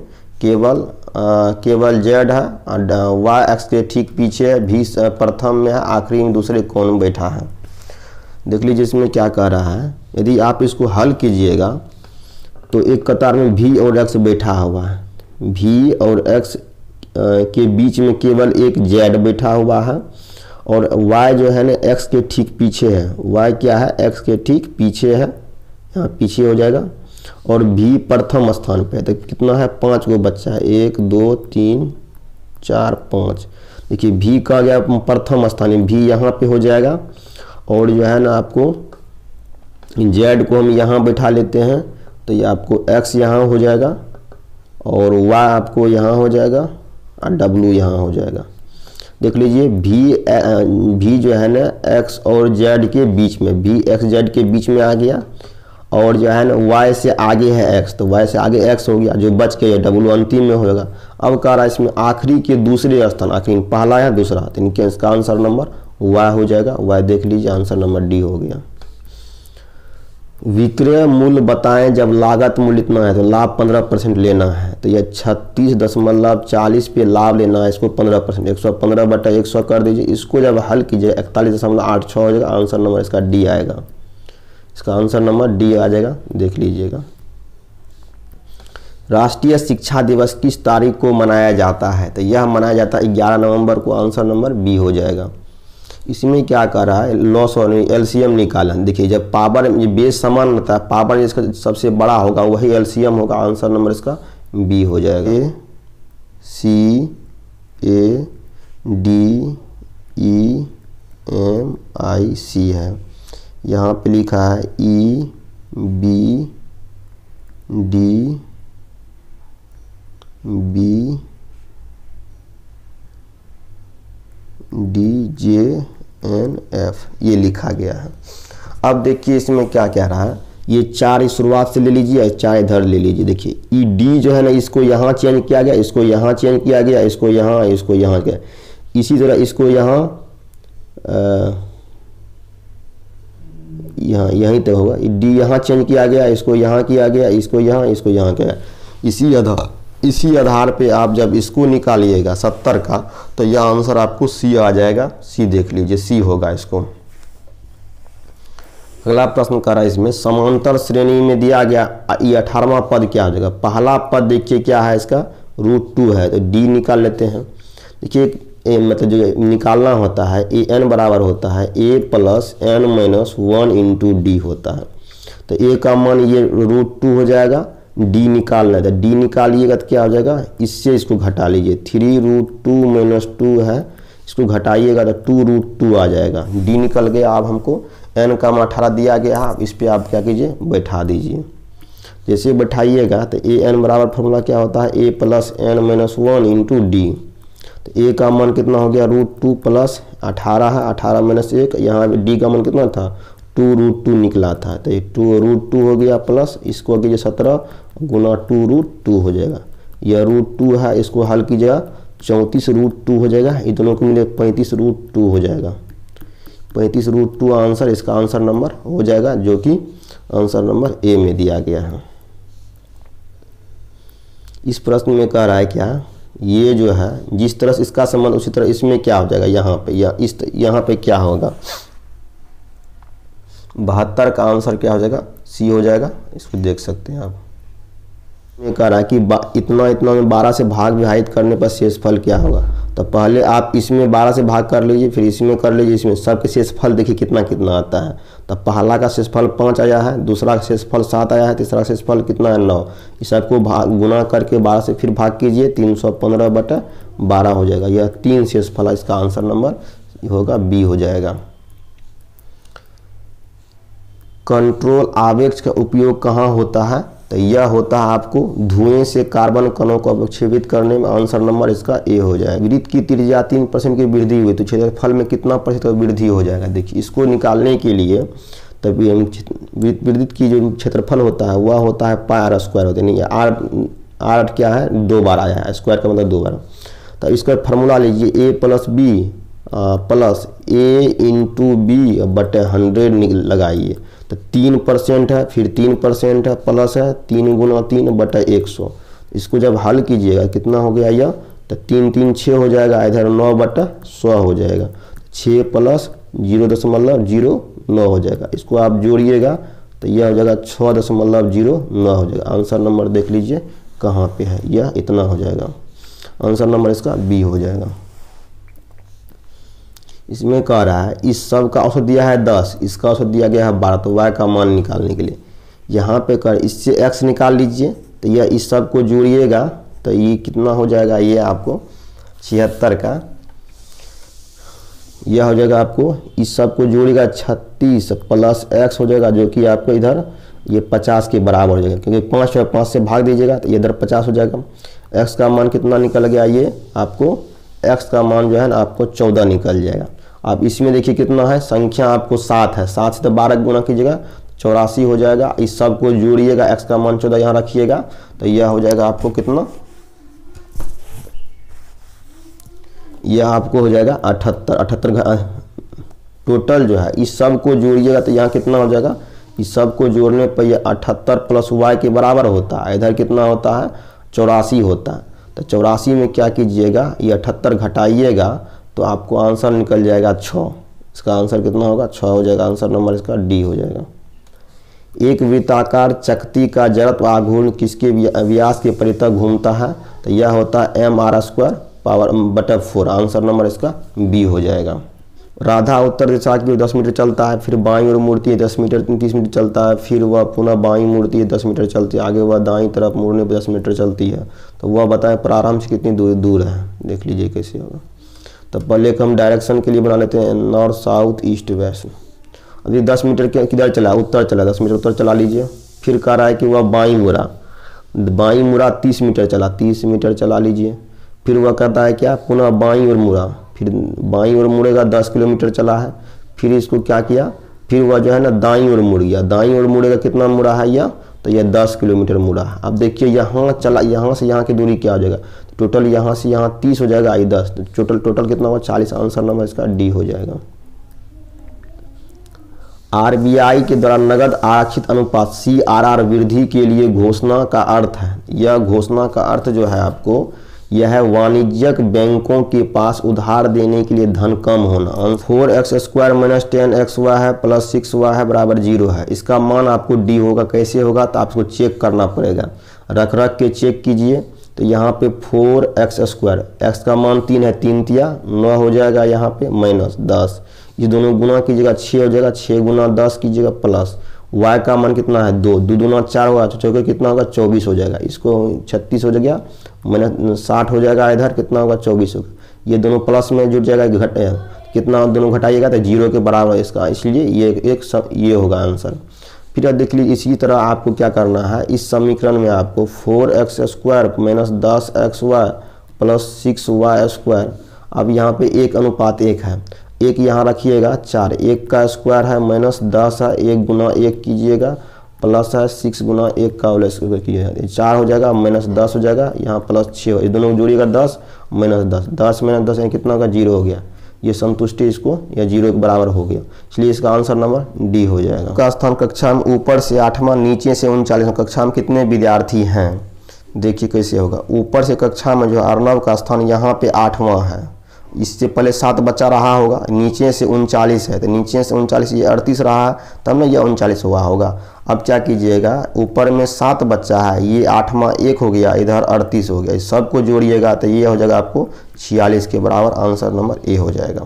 केवल Z है, Y X के ठीक पीछे है, V प्रथम में है, आखिरी में दूसरे कोण में बैठा है। देख लीजिए इसमें क्या कह रहा है, यदि आप इसको हल कीजिएगा तो एक कतार में V और X बैठा हुआ है, V और X के बीच में केवल एक Z बैठा हुआ है, और Y जो है ना X के ठीक पीछे है, Y क्या है X के ठीक पीछे है, यहाँ पीछे हो जाएगा, और V प्रथम स्थान पे है। तो कितना है? 5 गो बच्चा है, 1 2 3 4 5। देखिए V का गया प्रथम स्थान है, V यहाँ पे हो जाएगा, और जो है ना आपको Z को हम यहाँ बैठा लेते हैं, तो ये आपको X यहाँ हो जाएगा, और Y आपको यहाँ हो जाएगा, और W यहाँ हो जाएगा। देख लीजिए V जो है ना X और Z के बीच में, V X Z के बीच में आ गया, और जो है ना Y से आगे है X, तो Y से आगे X हो गया, जो बच के W अंतिम में होगा। अब कह रहा है इसमें आखिरी के दूसरे स्थान, आखिरी पहला है दूसरा, तो इनके इसका आंसर नंबर Y हो जाएगा। Y देख लीजिए, आंसर नंबर डी हो गया। विक्रय मूल्य बताएं जब लागत मूल्य इतना है, तो लाभ 15% लेना है, तो यह 36.40 पे लाभ लेना है, इसको 15%, 115/100 कर दीजिए। इसको जब हल कीजिए 41.86 हो जाएगा, आंसर नंबर इसका डी आएगा। इसका आंसर नंबर डी आ जाएगा, देख लीजिएगा। राष्ट्रीय शिक्षा दिवस किस तारीख को मनाया जाता है? तो यह मनाया जाता है 11 नवंबर को, आंसर नंबर बी हो जाएगा। इसमें क्या कर रहा है, लॉस और LCM निकाला। देखिए जब पावर बेस समान रहता है, पावर इसका सबसे बड़ा होगा वही LCM होगा, आंसर नंबर इसका बी हो जाएगा। CADEMIC है, यहाँ पे लिखा है EBDDJ NF ये लिखा गया है। अब देखिए इसमें क्या कह रहा है, ये 4 शुरुआत से ले लीजिए, 4 इधर ले लीजिए। देखिए ये D जो है ना, इसको यहाँ चेंज किया गया, इसको यहाँ चेंज किया गया, इसको यहाँ किया। इसी तरह इसको यहाँ यहीं तक होगा। D यहाँ चेंज किया गया, इसको यहाँ किया गया, इसको यहाँ किया। इसी आधार पे आप जब इसको निकालिएगा 70 का, तो यह आंसर आपको C आ जाएगा। C देख लीजिए, C होगा इसको। अगला प्रश्न कर रहा है इसमें, समांतर श्रेणी में दिया गया ये 18वां पद क्या हो जाएगा। पहला पद देखिए क्या है, इसका √2 है, तो D निकाल लेते हैं। देखिए मतलब जो निकालना होता है an बराबर होता है a + n - 1 × D होता है। तो a का मान ये √2 हो जाएगा, D निकालना है, तो D निकालिएगा तो क्या हो जाएगा, इससे इसको घटा लीजिए। 3√2 - 2 है, इसको घटाइएगा तो 2√2 आ जाएगा। D निकल गया। अब हमको n का मान 18 दिया गया है, इस पर आप क्या कीजिए, बैठा दीजिए। जैसे बैठाइएगा तो an बराबर फॉर्मूला क्या होता है, a + n - 1 × D। तो a का मान कितना हो गया, √2 + 18 है, 18 - 1, यहाँ D का मान कितना था, 2√2 निकला था। तो ये 2√2 हो गया, प्लस इसको कीजिए 17 गुना 2√2 हो जाएगा। यह √2 है, इसको हल कीजिएगा 34√2 हो जाएगा। ये दोनों को मिले 35√2 हो जाएगा। 35√2 आंसर, इसका आंसर नंबर हो जाएगा, जो कि आंसर नंबर A में दिया गया है। इस प्रश्न में कह रहा है क्या, ये जो है जिस तरह से इसका संबंध उसी तरह इसमें क्या हो जाएगा, यहाँ पे या यहाँ पे क्या होगा। 72 का आंसर क्या हो जाएगा, C हो जाएगा। इसको देख सकते हैं आप। ये कह रहा है कि इतना में 12 से भाग विभाजित करने पर शेषफल क्या होगा। तो पहले आप इसमें 12 से भाग कर लीजिए, फिर इसमें कर लीजिए। इसमें सबके शेषफल देखिए कितना कितना आता है। तो पहला का शेषफल 5 आया है, दूसरा का शेषफल 7 आया है, तीसरा का शेषफल कितना है 9। इस सबको गुना करके 12 से फिर भाग कीजिए, 315/12 हो जाएगा। यह 3 शेषफल है, इसका आंसर नंबर होगा B हो जाएगा। कंट्रोल आवेश का उपयोग कहाँ होता है, तो यह होता है आपको धुएं से कार्बन कणों को अवक्षेपित करने में। आंसर नंबर इसका A हो जाएगा। वृत्त की त्रिज्या 3% की वृद्धि हुई तो क्षेत्रफल में कितना % वृद्धि हो जाएगा। देखिए इसको निकालने के लिए तभी हम वृत्त की जो क्षेत्रफल होता है वह होता है πr² होता है, नहीं r क्या है 2 बार आया है, स्क्वायर का मतलब 2 बार। तो इसका फार्मूला लीजिए a + b plus a × b/100 लगाइए। तो 3% है, फिर 3% है, प्लस है 3 × 3/100। इसको जब हल कीजिएगा कितना हो गया यह, तो 3 3 6 हो जाएगा, इधर 9/100 हो जाएगा। 6 + 0.09 हो जाएगा। इसको आप जोड़िएगा तो यह हो जाएगा 6.09 हो जाएगा। आंसर नंबर देख लीजिए कहाँ पे है, यह इतना हो जाएगा। आंसर नंबर इसका B हो जाएगा। इसमें कह रहा है इस सब का औसत दिया है 10, इसका औसत दिया गया है 12। तो y का मान निकालने के लिए यहाँ पे कर इससे x निकाल लीजिए। तो यह इस सब को जोड़िएगा तो ये कितना हो जाएगा, ये आपको 76 का यह हो जाएगा। आपको इस सब को जोड़िएगा 36 प्लस x हो जाएगा, जो कि आपको इधर ये 50 के बराबर हो जाएगा, क्योंकि 5 से भाग दीजिएगा तो ये इधर 50 हो जाएगा। x का मान कितना निकल गया, ये आपको x का मान जो है ना आपको 14 निकल जाएगा। अब इसमें देखिए कितना है, संख्या आपको 7 है, 7 से तो 12 गुना कीजिएगा 84 हो जाएगा। इस सब को जोड़िएगा, x का मान 14 यहाँ रखिएगा तो यह हो जाएगा आपको कितना, यह आपको हो जाएगा 78 टोटल जो है। इस सब को जोड़िएगा तो यहाँ कितना हो जाएगा, इस सब को जोड़ने पर यह 78 + y के बराबर होता है। इधर कितना होता है 84 होता है। तो 84 में क्या कीजिएगा, ये 78 घटाइएगा तो आपको आंसर निकल जाएगा 6। इसका आंसर कितना होगा, 6 हो जाएगा। आंसर नंबर इसका D हो जाएगा। एक वृत्ताकार चकती का जड़त्व आघूर्ण किसके व्यास के परितः घूमता है, तो यह होता है mr²/4। आंसर नंबर इसका B हो जाएगा। राधा उत्तर दिशा की ओर 10 मीटर चलता है, फिर बाईं ओर मुड़ती है 10 मीटर 30 मीटर चलता है, फिर वह पुनः बाईं मुड़ती है 10 मीटर चलती है, आगे वह दाईं तरफ मुड़ने पर 10 मीटर चलती है। तो वह बताएं प्रारंभ से कितनी दूर है। देख लीजिए कैसे होगा। तो पहले हम डायरेक्शन के लिए बना लेते हैं नॉर्थ साउथ ईस्ट वेस्ट। अभी 10 मीटर किधर चला, उत्तर चला, 10 मीटर उत्तर चला लीजिए। फिर कह रहा है कि वह बाईं मुड़ा 30 मीटर चला, 30 मीटर चला लीजिए। फिर वह कहता है क्या, पुनः बाईं ओर मुड़ा, फिर बाईं ओर मुड़ेगा, 10 किलोमीटर चला है। फिर इसको क्या किया, फिर वह जो है ना दाईं ओर मुड़ गया, दाईं ओर मुड़ेगा, कितना मुड़ा है यह, तो यह 10 किलोमीटर मुड़ा है। अब देखिए यहाँ चला, यहाँ से यहाँ की दूरी क्या हो जाएगा, टोटल यहाँ से यहाँ 30 हो जाएगा, आई 10, तो टोटल कितना होगा 40। आंसर नंबर इसका डी हो जाएगा। आरबीआई के द्वारा नगद आरक्षित अनुपात CRR वृद्धि के लिए घोषणा का अर्थ है, यह घोषणा का अर्थ जो है आपको, यह है वाणिज्यिक बैंकों के पास उधार देने के लिए धन कम होना। 4x² माइनस 10xy है प्लस 6y है बराबर 0 है। इसका मान आपको डी होगा। कैसे होगा, तो आपको चेक करना पड़ेगा, रख के चेक कीजिए। तो यहाँ पे 4x², x का मान 3 है, 3 तिया 9 हो जाएगा, यहाँ पे माइनस 10, ये दोनों गुना कीजिएगा 6 हो जाएगा, 6 गुना 10 कीजिएगा, प्लस y का मान कितना है 2, 2 दूना 4 होगा, तो चौके कितना होगा 24 हो जाएगा। इसको 36 हो जाएगा, मैंने 60 हो जाएगा, इधर कितना होगा 24 होगा। ये दोनों प्लस में जुड़ जाएगा, घट कितना दोनों घटाइएगा तो 0 के बराबर है इसका, इसलिए ये होगा आंसर। फिर अब देख लीजिए, इसी तरह आपको क्या करना है, इस समीकरण में आपको 4x² minus 10xy plus 6y², अब यहाँ पे 1:1 है, 1 यहाँ रखिएगा, 4, 1 का स्क्वायर है माइनस 10 है, 1 गुना 1 कीजिएगा, प्लस है 6 गुना 1 का होल स्क्वायर कीजिएगा, 4 हो जाएगा, माइनस 10 हो जाएगा, यहाँ प्लस 6, ये दोनों जोड़िएगा 10 माइनस 10, 10 माइनस 10 यानी कितना होगा 0 हो गया। ये संतुष्टि इसको या 0 के बराबर हो गया, इसलिए इसका आंसर नंबर डी हो जाएगा। का स्थान कक्षा में ऊपर से 8वां, नीचे से 39। कक्षा में कितने विद्यार्थी हैं, देखिए कैसे होगा। ऊपर से कक्षा में जो अर्णव का स्थान यहाँ पे 8वां है, इससे पहले 7 बच्चा रहा होगा, नीचे से 39 है, तो नीचे से 39 ये 38 रहा है, तब ना ये 39 हुआ होगा। अब क्या कीजिएगा, ऊपर में 7 बच्चा है, ये 8वां 1 हो गया, इधर 38 हो गया, इस सबको जोड़िएगा तो ये हो जाएगा आपको 46 के बराबर, आंसर नंबर ए हो जाएगा।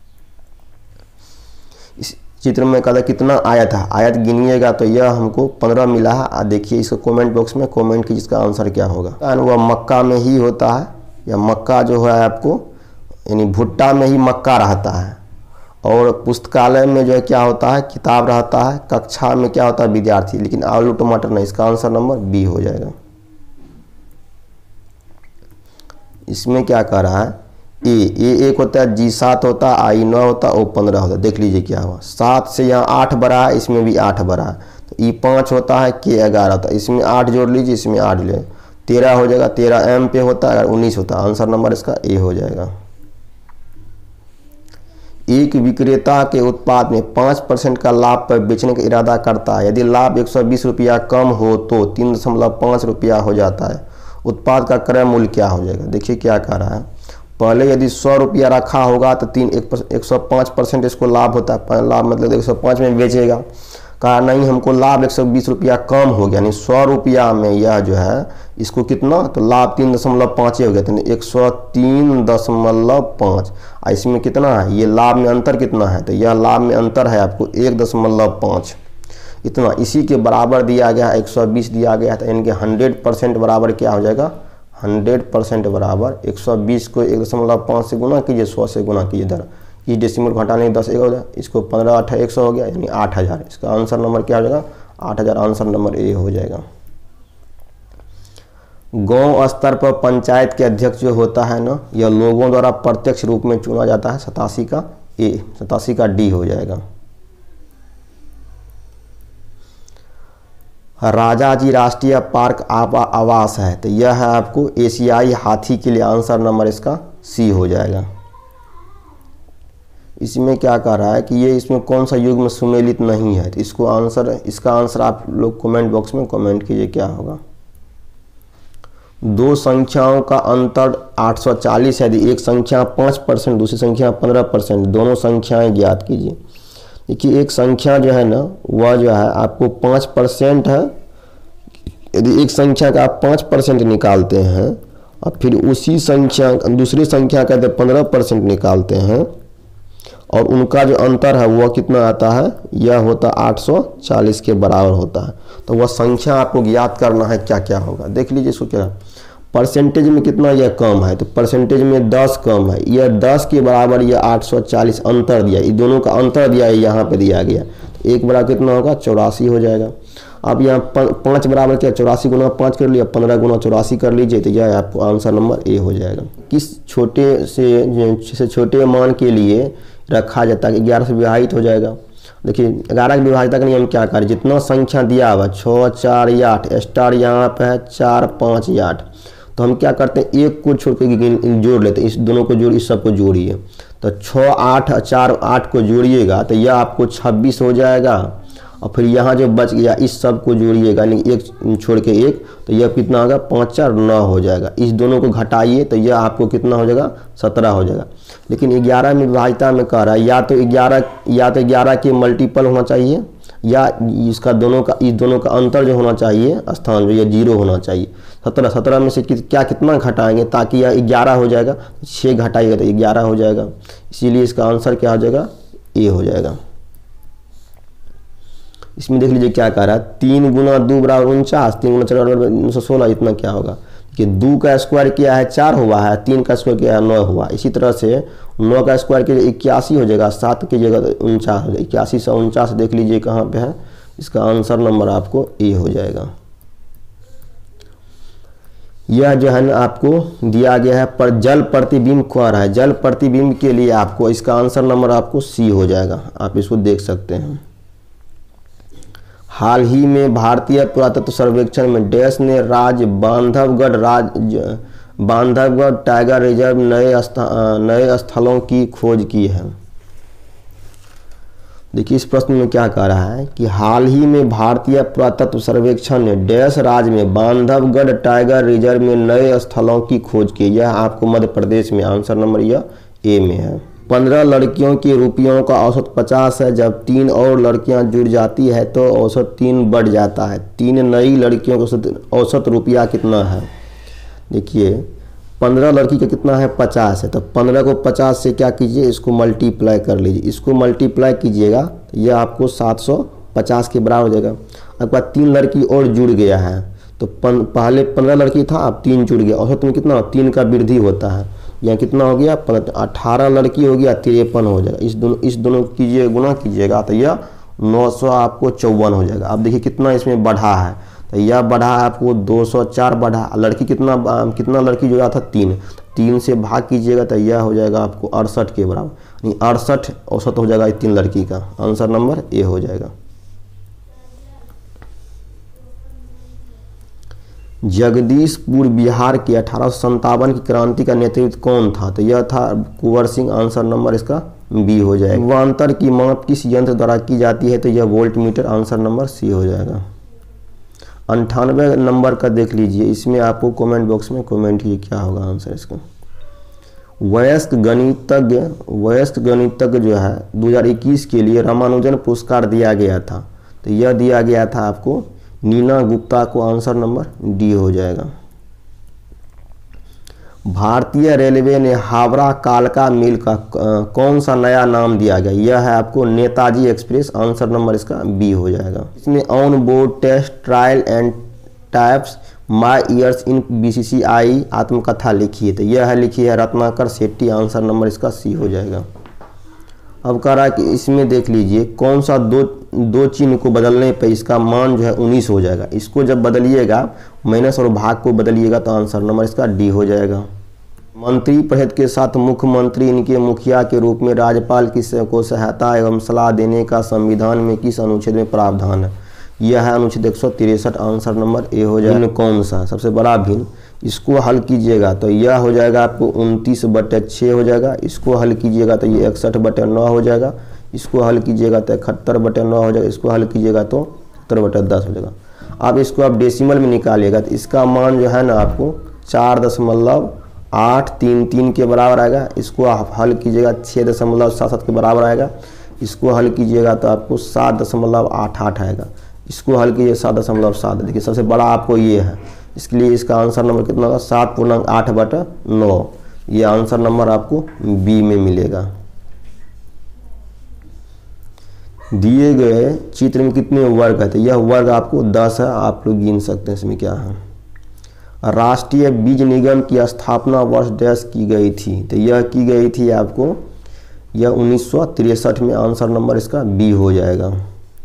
इस चित्र में कहता कितना आयत है, आयत गिनिएगा तो यह हमको 15 मिला है। देखिए इसको कमेंट बॉक्स में कमेंट कीजिए इसका आंसर क्या होगा। वह मक्का में ही होता है, या मक्का जो है आपको यानी भुट्टा में ही मक्का रहता है, और पुस्तकालय में जो है क्या होता है, किताब रहता है, कक्षा में क्या होता है विद्यार्थी, लेकिन आलू टमाटर नहीं। इसका आंसर नंबर बी हो जाएगा। इसमें क्या कह रहा है, ए 1 होता है, जी 7 होता है, आई 9 होता है, ओ 15 होता है। देख लीजिए क्या हुआ, 7 से यहाँ 8 बड़ा है, इसमें भी 8 बड़ा है, तो ई 5 होता है, के 11 होता है, इसमें 8 जोड़ लीजिए, इसमें 8 ले 13 हो जाएगा, 13 एम पे होता है, अगर 19 होता है, आंसर नंबर इसका ए हो जाएगा। एक विक्रेता के उत्पाद में 5% का लाभ पर बेचने का इरादा करता है, यदि लाभ 120 रुपया कम हो तो 3.5 रुपया हो जाता है, उत्पाद का क्रय मूल्य क्या हो जाएगा। देखिए क्या कह रहा है, पहले यदि 100 रुपया रखा होगा तो 105% इसको लाभ होता है, लाभ मतलब 105 में बेचेगा। कहा नहीं हमको लाभ 120 रुपया कम हो गया, यानी 100 रुपया में यह जो है इसको कितना, तो लाभ 3.5 हो गया, तो 103.5। इसमें कितना है, ये लाभ में अंतर कितना है, तो यह लाभ में अंतर है आपको 1.5 इतना, इसी के बराबर दिया गया, 120 दिया गया, तो यानी कि 100% बराबर क्या हो जाएगा, 100% बराबर 120 को 1.5 से गुना कीजिए, 100 से गुना कीजिए, इधर इस डेसिमल को हटाने 10 1 हो जाए, इसको 15 8 100 हो गया, यानी 8000। इसका आंसर नंबर क्या हो जाएगा, 8000, आंसर नंबर ए हो जाएगा। गांव स्तर पर पंचायत के अध्यक्ष जो होता है ना, यह लोगों द्वारा प्रत्यक्ष रूप में चुना जाता है, 87 का ए, 87 का डी हो जाएगा। राजा जी राष्ट्रीय पार्क आवास है, तो यह है आपको एशियाई हाथी के लिए, आंसर नंबर इसका सी हो जाएगा। इसमें क्या कह रहा है कि ये इसमें कौन सा युग में सुमेलित नहीं है, तो इसका आंसर आप लोग कमेंट बॉक्स में कमेंट कीजिए क्या होगा। दो संख्याओं का अंतर 840 है, यदि एक संख्या 5% दूसरी संख्या 15%, दोनों संख्याएं ज्ञात कीजिए। देखिए एक संख्या जो है ना वह जो है आपको 5% है, यदि एक संख्या का आप 5% निकालते हैं और फिर उसी संख्या दूसरी संख्या का 15% निकालते हैं और उनका जो अंतर है वह कितना आता है, यह होता 840 के बराबर होता है। तो वह संख्या आपको ज्ञात करना है क्या क्या होगा। देख लीजिए इसको क्या परसेंटेज में कितना यह कम है, तो परसेंटेज में 10 कम है, यह 10 के बराबर यह 840 अंतर दिया, ये दोनों का अंतर दिया है यहाँ पे दिया गया, 1 बराबर कितना होगा 84 हो जाएगा। अब यहाँ 5 बराबर क्या 84 गुना 5 कर लिया, 15 गुना 84 कर लीजिए, तो यह आपको आंसर नंबर ए हो जाएगा। किस छोटे से छोटे मान के लिए रखा जाता है 11 से विभाजित हो जाएगा। देखिए 11 के विभाजित का नियम क्या करें, जितना संख्या दिया हुआ 6, 4 या 8, स्टार यहाँ पे है 4, 5 या 8, तो हम क्या करते हैं एक को छोड़ के जोड़ लेते हैं, इस दोनों को जोड़ इस सब को जोड़िए, तो 6, 8, 4, 8 को जोड़िएगा तो यह आपको 26 हो जाएगा। और फिर यहाँ जो बच गया इस सब को जोड़िएगा, यानी एक छोड़ के एक, तो यह कितना होगा 5, 4, 9 हो जाएगा। इस दोनों को घटाइए तो यह आपको कितना हो जाएगा 17 हो जाएगा। लेकिन 11 में विभाजिता में कह रहा है या तो 11 के मल्टीपल होना चाहिए या इस दोनों का अंतर जो होना चाहिए स्थान जो ये 0 होना चाहिए। 17 में से कितना घटाएंगे ताकि यह 11 हो जाएगा, 6 घटाइएगा तो 11 हो जाएगा। इसीलिए इसका आंसर क्या हो जाएगा ए हो जाएगा। इसमें देख लीजिए क्या कह रहा है, 3 गुना 2 बराबर 49, 3 गुना 4 बराबर 916, इतना क्या होगा कि 2 का स्क्वायर किया है 4 हुआ है, 3 का स्क्वायर किया है 9 हुआ। इसी तरह से 9 का स्क्वायर किया 81 हो जाएगा, 7 की जगह 49 हो जाएगा। 81 से 49 देख लीजिए कहाँ पे है, इसका आंसर नंबर आपको ए हो जाएगा। यह जो है ना आपको दिया गया है पर जल प्रतिबिंब कह रहा है, जल प्रतिबिंब के लिए आपको इसका आंसर नंबर आपको सी हो जाएगा। आप इसको देख सकते हैं। हाल ही में भारतीय पुरातत्व सर्वेक्षण में डैश ने बांधवगढ़ टाइगर रिजर्व नए स्थलों की खोज की है। देखिए इस प्रश्न में क्या कह रहा है कि हाल ही में भारतीय पुरातत्व सर्वेक्षण ने डैश राज्य में बांधवगढ़ टाइगर रिजर्व में नए स्थलों की खोज की। यह आपको मध्य प्रदेश में, आंसर नंबर यह ए में है। 15 लड़कियों के रुपयों का औसत 50 है, जब 3 और लड़कियां जुड़ जाती है तो औसत 3 बढ़ जाता है। 3 नई लड़कियों का औसत रुपया कितना है। देखिए 15 लड़की का कितना है 50 है, तो 15 को 50 से क्या कीजिए इसको मल्टीप्लाई कर लीजिए, इसको मल्टीप्लाई कीजिएगा तो यह आपको 750 के बराबर हो जाएगा। आपके बाद 3 लड़की और जुड़ गया है, तो पहले 15 लड़की था अब 3 जुड़ गया, औसत में कितना 3 का वृद्धि होता है। यहाँ कितना हो गया 18 लड़की हो गया 53 हो जाएगा। इस दोनों कीजिए गुना कीजिएगा तो यह 900 आपको 54 हो जाएगा। अब देखिए कितना इसमें बढ़ा है, तो यह बढ़ा है आपको 204 बढ़ा। लड़की कितना लड़की जो था 3 से भाग कीजिएगा तो यह हो जाएगा आपको 68 के बराबर, यानी 68 औसत हो जाएगा 3 लड़की का। आंसर नंबर ए हो जाएगा। जगदीशपुर बिहार के 1857 की क्रांति का नेतृत्व कौन था, तो यह था कुंवर सिंह। आंसर नंबर इसका बी हो जाएगा। विभवांतर की माप किस यंत्र द्वारा की जाती है, तो यह volt meter. Answer number C हो जाएगा। 98 नंबर का देख लीजिए, इसमें आपको कमेंट बॉक्स में कमेंट कीजिए क्या होगा आंसर इसका। वयस्क गणितज्ञ जो है 2021 के लिए रामानुजन पुरस्कार दिया गया था, तो यह दिया गया था आपको नीना गुप्ता को। आंसर नंबर डी हो जाएगा। भारतीय रेलवे ने हावड़ा कालका मेल का कौन सा नया नाम दिया गया, यह है आपको नेताजी एक्सप्रेस। आंसर नंबर इसका बी हो जाएगा। इसमें on board test trial and types my years in BCCI आत्मकथा लिखी है, तो यह है लिखी है रत्नाकर शेट्टी। आंसर नंबर इसका सी हो जाएगा। अब कह रहा है कि इसमें देख लीजिए कौन सा दो चिन्ह को बदलने पर इसका मान जो है 19 हो जाएगा। इसको जब बदलिएगा माइनस और भाग को बदलिएगा तो आंसर नंबर इसका डी हो जाएगा। मंत्री परिषद के साथ मुख्यमंत्री इनके मुखिया के रूप में राज्यपाल को सहायता एवं सलाह देने का संविधान में किस अनुच्छेद में प्रावधान है, यह है अनुच्छेद 163। आंसर नंबर ए हो जाएगा। कौन सा सबसे बड़ा भिन्न, इसको हल कीजिएगा तो यह हो जाएगा आपको 29/6 हो जाएगा। इसको हल कीजिएगा तो ये 61/9 हो जाएगा। इसको हल कीजिएगा तो 71/9 हो जाएगा। इसको हल कीजिएगा तो 70/10 हो जाएगा। अब इसको आप डेसिमल में निकालिएगा तो इसका मान जो है ना आपको 4.833 के बराबर आएगा। इसको आप हल कीजिएगा 6.77 के बराबर आएगा। इसको हल कीजिएगा तो आपको 7.88 आएगा। इसको हल कीजिए 7.7। देखिए सबसे बड़ा आपको ये है, इसके लिए इसका आंसर नंबर कितना होगा 7.8/9। ये आंसर नंबर आपको बी में मिलेगा। दिए गए चित्र में कितने वर्ग है, तो यह वर्ग आपको 10 है। आप लोग गिन सकते हैं इसमें क्या है। राष्ट्रीय बीज निगम की स्थापना वर्ष डैश की गई थी, तो यह की गई थी आपको यह 1963 में। आंसर नंबर इसका बी हो जाएगा।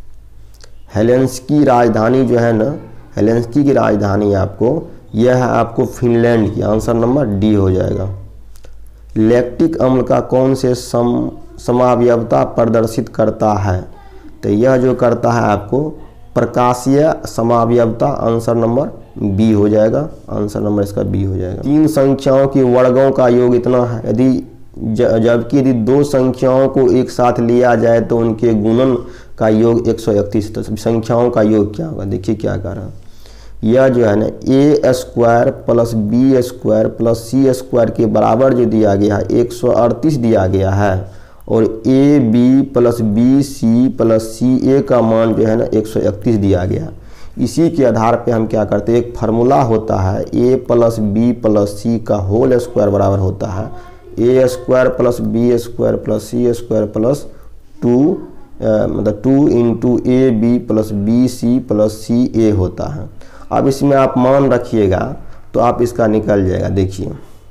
हेलेंस्की राजधानी जो है ना, हेलेंस्की की राजधानी आपको यह है आपको फिनलैंड की। आंसर नंबर डी हो जाएगा। लैक्टिक अम्ल का कौन से समावयवता प्रदर्शित करता है? तो यह जो करता है आपको प्रकाशीय समावयवता। आंसर नंबर बी हो जाएगा। आंसर नंबर इसका बी हो जाएगा। 3 संख्याओं के वर्गों का योग इतना है, जबकि यदि 2 संख्याओं को एक साथ लिया जाए तो उनके गुणन का योग 131। तो संख्याओं का योग क्या होगा? देखिए क्या कर रहा है, यह जो है ना A square plus B square plus C square के बराबर जो दिया गया है 138 दिया गया है, और A B plus B C plus C A का मान जो है ना 131 दिया गया। इसी के आधार पे हम क्या करते हैं, एक फार्मूला होता है A plus B plus C का होल स्क्वायर बराबर होता है A square plus B square plus C square plus 2 मतलब 2 into A B plus B C plus C A होता है। अब इसमें आप मान रखिएगा तो आप इसका निकल जाएगा। देखिए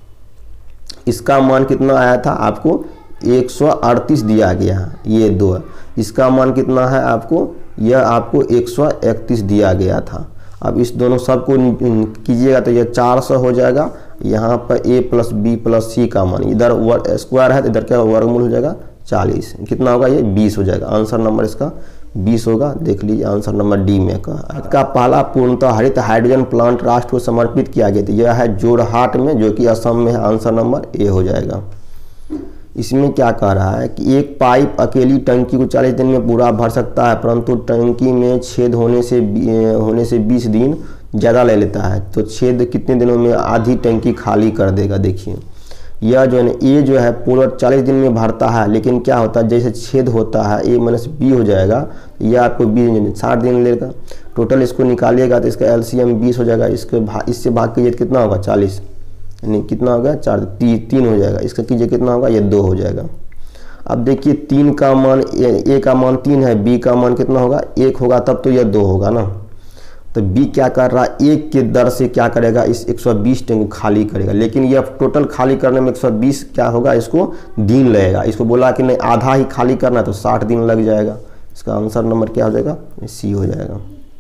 इसका मान कितना आया था आपको 138 दिया गया है, ये 2 है। इसका मान कितना है आपको, यह आपको 131 दिया गया था। अब इस दोनों सब को कीजिएगा तो यह 400 हो जाएगा। यहाँ पर A plus B plus C का मान, इधर स्क्वायर है तो इधर क्या वर्गमूल हो जाएगा 40। कितना होगा ये 20 हो जाएगा। आंसर नंबर इसका 20 होगा। देख लीजिए आंसर नंबर डी में का पहला पूर्णतः हरित हाइड्रोजन प्लांट राष्ट्र को समर्पित किया गया था। यह है जोरहाट में, जो कि असम में है। आंसर नंबर ए हो जाएगा। इसमें क्या कह रहा है कि एक पाइप अकेली टंकी को 40 दिन में पूरा भर सकता है, परंतु टंकी में छेद होने से 20 दिन ज़्यादा ले लेता है। तो छेद कितने दिनों में आधी टंकी खाली कर देगा? देखिए यह जो है ना ए जो है पूरा 40 दिन में भरता है, लेकिन क्या होता है जैसे छेद होता है ए माइनस बी हो जाएगा, यह आपको 60 दिन लेगा। टोटल इसको निकालिएगा तो इसका एलसीएम 20 हो जाएगा। इससे भाग कीजिए कितना होगा 40, यानी कितना होगा 3 हो जाएगा। इसका कीजिए कितना होगा, ये 2 हो जाएगा। अब देखिए 3 का मान ए का मान 3 है, बी का मान कितना होगा 1 होगा, तब तो यह 2 होगा ना। तो बी क्या कर रहा है, 1 के दर से क्या करेगा, इस 120 टंकी खाली करेगा। लेकिन यह टोटल खाली करने में 120 क्या होगा, इसको दिन लगेगा। इसको बोला कि नहीं आधा ही खाली करना, तो 60 दिन लग जाएगा। इसका आंसर नंबर क्या हो जाएगा, सी हो जाएगा।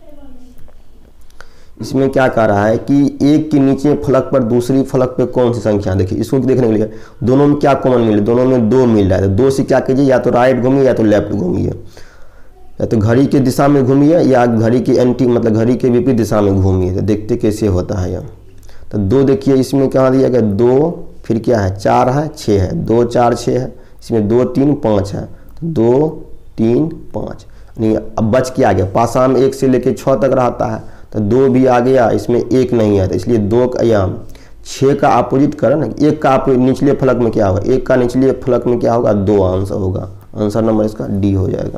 इसमें क्या कह रहा है कि एक के नीचे फलक पर दूसरी फलक पे कौन सी संख्या, देखिए इसको देखने के लिए दोनों में क्या कॉमन मिले, दोनों में 2 मिल रहा है। तो 2 से क्या कीजिए, या तो राइट घूमिए या तो लेफ्ट घूमिए, या तो घड़ी के दिशा में घूमिए या घड़ी के एंटी मतलब घड़ी के विपरीत दिशा में घूमिए। तो देखते कैसे होता है यह। तो 2 देखिए इसमें कहाँ दिया गया 2, फिर क्या है 4 है 6 है, 2 4 6 है, इसमें 2 3 5 है, तो 2 3 5 नहीं। अब बच के आ गया, पासा में 1 से लेकर 6 तक रहता है, तो 2 भी आ गया, इसमें 1 नहीं है, तो इसलिए 2 का या 6 का अपोजिट करें ना, 1 का निचले फलक में क्या होगा, 1 का निचले फलक में क्या होगा 2 आंसर होगा। आंसर नंबर इसका डी हो जाएगा।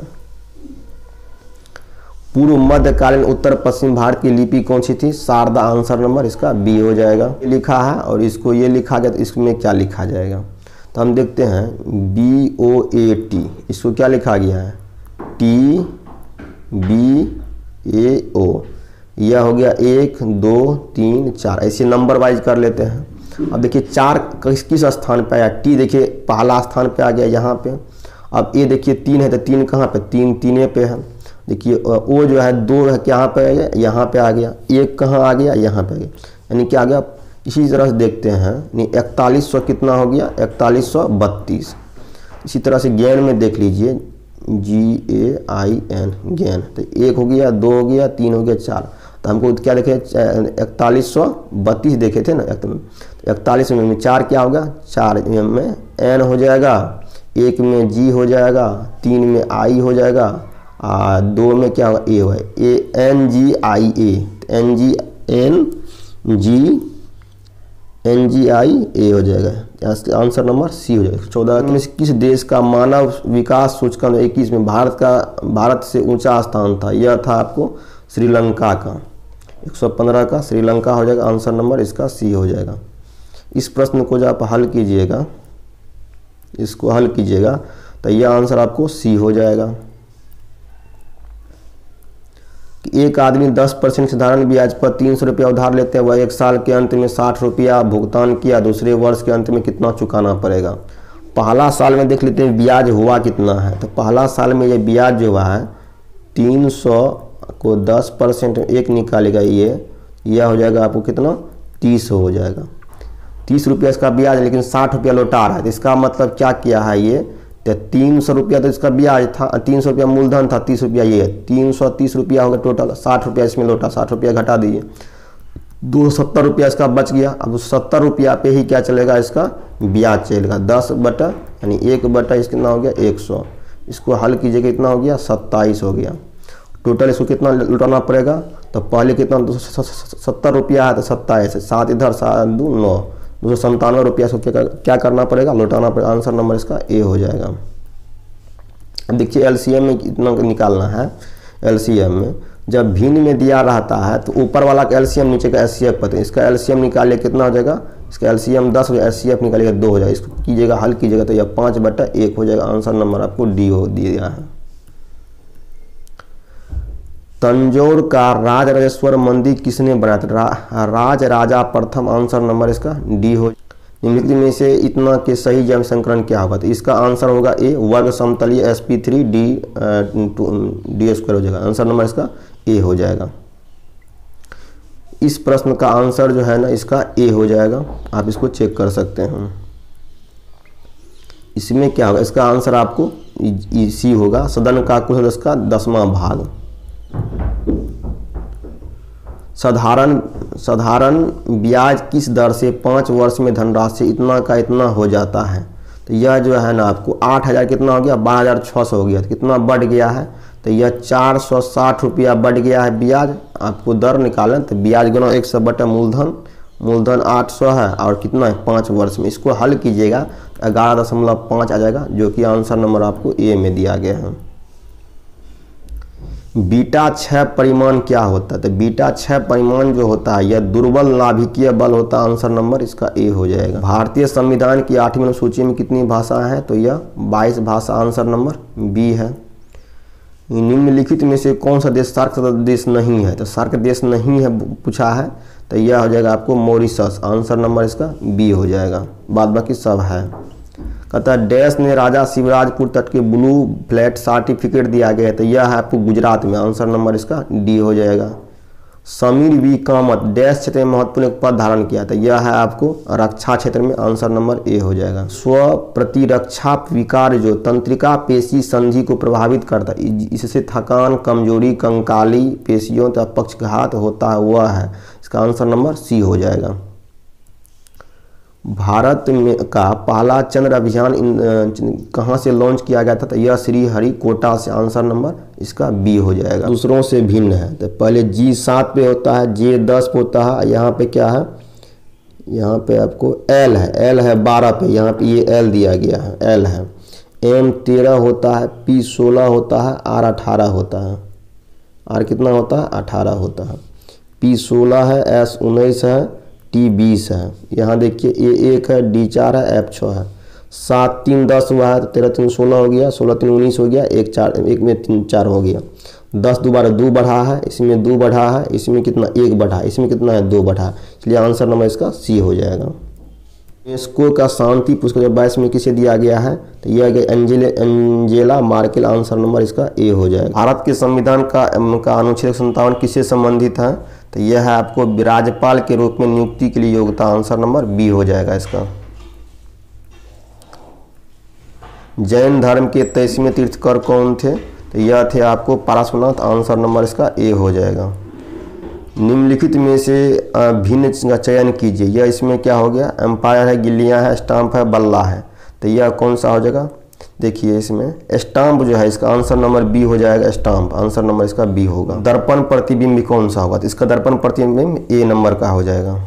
पूर्व मध्यकालीन उत्तर पश्चिम भारत की लिपि कौन सी थी, शारदा। आंसर नंबर इसका बी हो जाएगा। लिखा है और इसको ये लिखा गया, तो इसमें क्या लिखा जाएगा, तो हम देखते हैं BOAT, इसको क्या लिखा गया है TBAO। यह हो गया 1 2 3 4, ऐसे नंबर वाइज कर लेते हैं। अब देखिए 4 किस स्थान पे आया, टी देखिए पहला स्थान पे आ गया यहाँ पे। अब ए देखिए 3 है, तो 3 कहाँ पे, 3 पे है। देखिए ओ जो है 2 है, यहाँ पे आ गया, यहाँ पे आ गया। 1 कहाँ आ गया, यहाँ पे आ गया, यानी क्या आ गया। इसी तरह से देखते हैं, यानी 4100 कितना हो गया 4132। इसी तरह से ज्ञान में देख लीजिए GAIN ज्ञान, तो 1 हो गया 2 हो गया 3 हो गया 4। तो हमको क्या देखे 4132 देखे थे ना, 41 में 4 क्या होगा, 4 में N हो जाएगा, 1 में G हो जाएगा, 3 में I हो जाएगा, 2 में क्या होगा A होगा, NGIA हो जाएगा। आंसर नंबर सी हो जाएगा। 14 में से किस देश का मानव विकास सूचकांक 21 में भारत से ऊंचा स्थान था, यह था आपको श्रीलंका का। 115 का श्रीलंका हो जाएगा। आंसर नंबर इसका सी हो जाएगा। इस प्रश्न को जब आप हल कीजिएगा, इसको हल कीजिएगा, तो यह आंसर आपको सी हो जाएगा। एक आदमी 10% साधारण ब्याज पर 300 रुपया उधार लेते हैं, वह 1 साल के अंत में 60 रुपया भुगतान किया, दूसरे वर्ष के अंत में कितना चुकाना पड़ेगा। पहला साल में देख लेते हैं ब्याज हुआ कितना है। तो पहला साल में ये ब्याज जो हुआ है 300 आपको 10% 1 निकालेगा, यह हो जाएगा आपको कितना 30 हो जाएगा। 30 रुपया इसका ब्याज, लेकिन 60 रुपया लौटा रहा है। तो इसका मतलब क्या किया है ये, तो 300 रुपया तो इसका ब्याज था, 300 रुपया मूलधन था, 30 रुपया ये, 330 रुपया हो गया टोटल। 60 रुपया इसमें लौटा, 60 रुपया घटा दीजिए, 270 रुपया इसका बच गया। अब उस 70 रुपया पे ही क्या चलेगा, इसका ब्याज चलेगा। 10 बटा यानी 1 बटा इस कितना हो गया 100, इसको हल कीजिएगा कितना हो गया 27 हो गया। टोटल इसको कितना लौटाना पड़ेगा, तो पहले कितना 270 रुपया है, तो 27 7 इधर 7 2 9 297 रुपया इसको क्या करना पड़ेगा, लौटाना पड़ेगा। आंसर नंबर इसका ए हो जाएगा। अब देखिए एलसीएम में कितना निकालना है। एलसीएम में जब भिन्न में दिया रहता है तो ऊपर वाला का एलसीएम नीचे का एचसीएफ पता है। इसका एलसीएम निकालिए कितना हो जाएगा, इसका एलसीएम 10 हो जाएगा, एचसीएफ निकालिएगा 2 हो जाएगा। इसको कीजिएगा हल कीजिएगा तो यह 5 बटा 1 हो जाएगा। आंसर नंबर आपको डी हो दिया है। तंजौर का राज राजेश्वर मंदिर किसने बनाया था, राज राजा प्रथम। आंसर नंबर इसका डी हो। निम्नलिखित में से इतना के सही जैव संकरण क्या होगा, तो इसका आंसर होगा ए, वर्ग समतलीय sp3 डी स्क्वायर हो जाएगा। आंसर नंबर इसका ए हो जाएगा। इस प्रश्न का आंसर जो है ना इसका ए हो जाएगा, आप इसको चेक कर सकते हैं। इसमें क्या होगा, इसका आंसर आपको सी होगा, सदन का कुल सदस्य का 10वां भाग। साधारण ब्याज किस दर से 5 वर्ष में धनराशि इतना का इतना हो जाता है, तो यह जो है ना आपको 8000 कितना हो गया 12600 हो गया। तो कितना बढ़ गया है, तो यह 460 रुपया बढ़ गया है ब्याज। आपको दर निकालें तो ब्याज गुना 100 बटा मूलधन 800 है और कितना है 5 वर्ष में। इसको हल कीजिएगा 11.5 आ जाएगा, जो कि आंसर नंबर आपको ए में दिया गया है। बीटा 6 परिमाण क्या होता है, तो बीटा 6 परिमाण जो होता है यह दुर्बल नाभिकीय बल होता है। आंसर नंबर इसका ए हो जाएगा। भारतीय संविधान की 8वीं सूची में कितनी भाषा है, तो यह 22 भाषा। आंसर नंबर बी है। निम्नलिखित में से कौन सा देश सार्क देश नहीं है, तो सार्क देश नहीं है पूछा है, तो यह हो जाएगा आपको मॉरिशस। आंसर नंबर इसका बी हो जाएगा, बाद बाकी सब है। कहता है डैश ने राजा शिवराजपुर तट के ब्लू फ्लैग सर्टिफिकेट दिया गया है, तो यह है आपको गुजरात में। आंसर नंबर इसका डी हो जाएगा। समीर वी कामत डैश क्षेत्र में महत्वपूर्ण पद धारण किया, तो यह है आपको रक्षा क्षेत्र में। आंसर नंबर ए हो जाएगा। स्व प्रतिरक्षा विकार जो तंत्रिका पेशी संधि को प्रभावित करता है, इससे थकान, कमजोरी, कंकाली पेशियों तथा पक्षघात होता है, वह है। इसका आंसर नंबर सी हो जाएगा। भारत में का पहला चंद्र अभियान कहाँ से लॉन्च किया गया था, तो यह श्रीहरिकोटा से। आंसर नंबर इसका बी हो जाएगा। दूसरों से भिन्न है, तो पहले G7 पे होता है, J10 पे होता है, यहाँ पे क्या है, यहाँ पे आपको L है 12 पे, यहाँ पे ये L दिया गया है, L है। M13 होता है, P16 होता है, R18 होता है। R कितना होता है 18 होता है। P16 है, S19 है, T20 है। यहाँ देखिए A1 है, D4 है, F6 है। 7 3 10 हुआ है, तो 13 3 16 हो गया, 16 3 19 हो गया, 1 में 3 4 हो गया। 10 दोबारा 2 बढ़ा है, इसमें 2 बढ़ा है, इसमें कितना 1 बढ़ा, इसमें कितना है 2 बढ़ा, इसलिए आंसर नंबर इसका सी हो जाएगा। यूनेस्को का शांति पुरस्कार 22 में किसे दिया गया है, तो यह गया एंजेला मार्केल। आंसर नंबर इसका ए हो जाएगा। भारत के संविधान का अनुच्छेद 57 किससे संबंधित है, तो यह है आपको राज्यपाल के रूप में नियुक्ति के लिए योग्यता। आंसर नंबर बी हो जाएगा इसका। जैन धर्म के 23वें तीर्थंकर कौन थे, तो यह थे आपको पार्श्वनाथ। आंसर नंबर इसका ए हो जाएगा। निम्नलिखित में से भिन्न का चयन कीजिए। यह इसमें क्या हो गया, एम्पायर है, गिल्लियां है, स्टाम्प है, बल्ला है, तो यह कौन सा हो जाएगा। देखिए इसमें स्टाम्प जो है, इसका आंसर नंबर बी हो जाएगा। स्टाम्प आंसर नंबर इसका बी होगा। दर्पण प्रतिबिंब कौन सा होगा, तो इसका दर्पण प्रतिबिंब ए नंबर का हो जाएगा।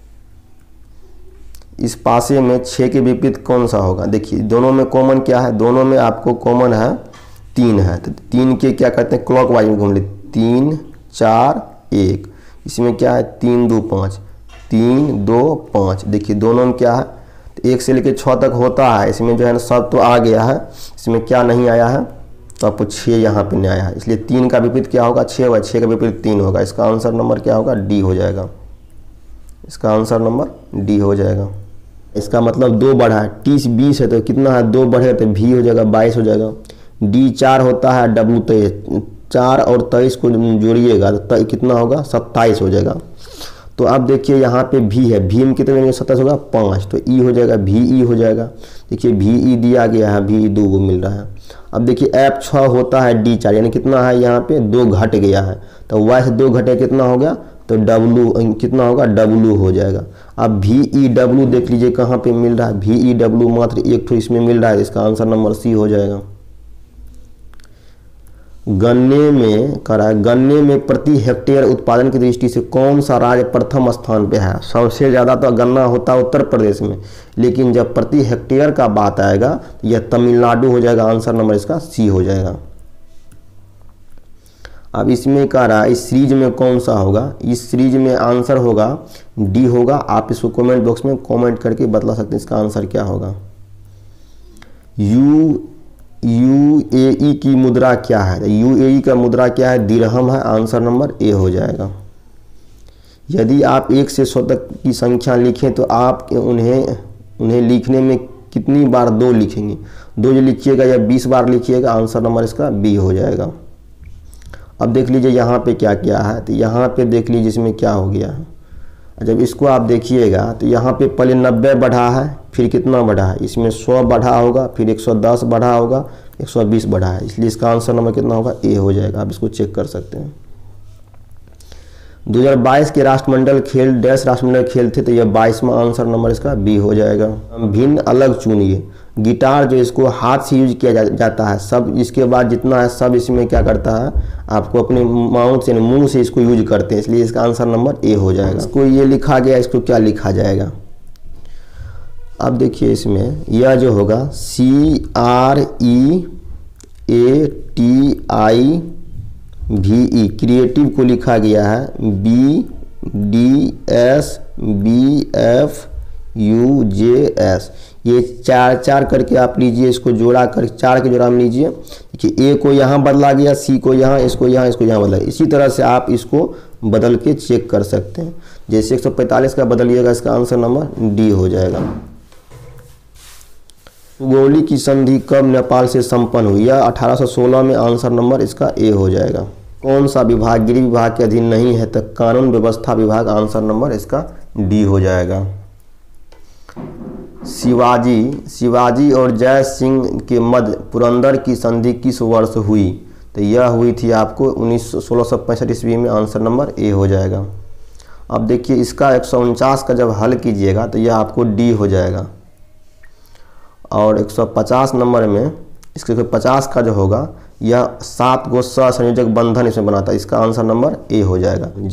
इस पासे में 6 के विपरीत कौन सा होगा, देखिए दोनों में कॉमन क्या है, दोनों में आपको कॉमन है 3 है, तो 3 के क्या कहते हैं क्लॉकवाइज में घूम ले, 3 4 1। इसमें क्या है 3 2 5, 3 2 5। देखिए दोनों में क्या है, तो 1 से लेकर 6 तक होता है, इसमें जो है ना सब तो आ गया है, इसमें क्या नहीं आया है, तो आपको 6 यहाँ पे नहीं आया है, इसलिए 3 का विपरीत क्या होगा 6 होगा, 6 का विपरीत 3 होगा। इसका आंसर नंबर क्या होगा, डी हो जाएगा। इसका आंसर नंबर डी हो जाएगा। इसका मतलब 2 बढ़ा है, T 20 है तो कितना है 2 बढ़ेगा तो V हो जाएगा 22 हो जाएगा। D 4 होता है, W 4 और 23 को जोड़िएगा तो कितना होगा, 27 हो जाएगा। तो अब देखिए यहाँ पे भी है, भी में कितने 27 होगा 5, तो ई हो जाएगा, भी ई हो जाएगा। देखिए भी ई दिया गया है, भी 2 को मिल रहा है। अब देखिए एफ 6 होता है डी 4, यानी कितना है यहाँ पे 2 घट गया है, तो वाई से 2 घटे कितना हो गया, तो डब्लू कितना होगा, डब्लू हो जाएगा। अब भी ई डब्लू देख लीजिए कहाँ पे मिल रहा है, भी ई डब्लू मात्र एक ठो इसमें मिल रहा है, इसका आंसर नंबर सी हो जाएगा। गन्ने में प्रति हेक्टेयर उत्पादन की दृष्टि से कौन सा राज्य प्रथम स्थान पे है। सबसे ज़्यादा तो गन्ना होता है उत्तर प्रदेश में, लेकिन जब प्रति हेक्टेयर का बात आएगा यह तमिलनाडु हो जाएगा, आंसर नंबर इसका सी हो जाएगा। अब इसमें कह रहा है इस सीरीज में कौन सा होगा, इस सीरीज में आंसर होगा डी होगा। आप इसको कमेंट बॉक्स में कमेंट करके बतला सकते हैं इसका आंसर क्या होगा। यूएई की मुद्रा क्या है, यूएई का मुद्रा क्या है, दिरहम है, आंसर नंबर ए हो जाएगा। यदि आप 1 से 100 तक की संख्या लिखें तो आप उन्हें लिखने में कितनी बार 2 लिखेंगे, 2 जो लिखिएगा या 20 बार लिखिएगा, आंसर नंबर इसका बी हो जाएगा। अब देख लीजिए यहाँ पे क्या क्या है, तो यहाँ पे देख लीजिए इसमें क्या हो गया है। जब इसको आप देखिएगा तो यहाँ पे पहले 90 बढ़ा है, फिर कितना बढ़ा है, इसमें 100 बढ़ा होगा, फिर 110 बढ़ा होगा, 120 बढ़ा है, इसलिए इसका आंसर नंबर कितना होगा, ए हो जाएगा। आप इसको चेक कर सकते हैं। 2022 के राष्ट्रमंडल खेल डैश राष्ट्रमंडल खेल थे, तो यह 22वां आंसर नंबर इसका बी हो जाएगा। भिन्न अलग चुनिए। गिटार जो इसको हाथ से यूज किया जाता है, सब इसके बाद जितना है सब इसमें क्या करता है, आपको अपने माउथ से मुंह से इसको यूज करते हैं, इसलिए इसका आंसर नंबर ए हो जाएगा। इसको ये लिखा गया, इसको क्या लिखा जाएगा। अब देखिए इसमें यह जो होगा CREATIVE क्रिएटिव को लिखा गया है BDSBFUJS। ये 4 करके आप लीजिए, इसको जोड़ा कर 4 के जोड़ा में लीजिए कि ए को यहाँ बदला गया, सी को यहाँ, इसको यहाँ बदला। इसी तरह से आप इसको बदल के चेक कर सकते हैं। जैसे 145 का बदलिएगा, इसका आंसर नंबर डी हो जाएगा। सुगौली की संधि कब नेपाल से संपन्न हुई, यह 1816 में, आंसर नंबर इसका ए हो जाएगा। कौन सा विभाग गृह विभाग के अधीन नहीं है, तो कानून व्यवस्था विभाग, आंसर नंबर इसका डी हो जाएगा। शिवाजी और जय सिंह के मध्य पुरंदर की संधि किस वर्ष हुई, तो यह हुई थी आपको 1665 ईस्वी में, आंसर नंबर ए हो जाएगा। अब देखिए इसका 149 का जब हल कीजिएगा तो यह आपको डी हो जाएगा, और 150 नंबर में इसके 50 का जो होगा यह 7 गो सहसंयोजक बंधन इसमें बनाता है, इसका आंसर नंबर ए हो जाएगा।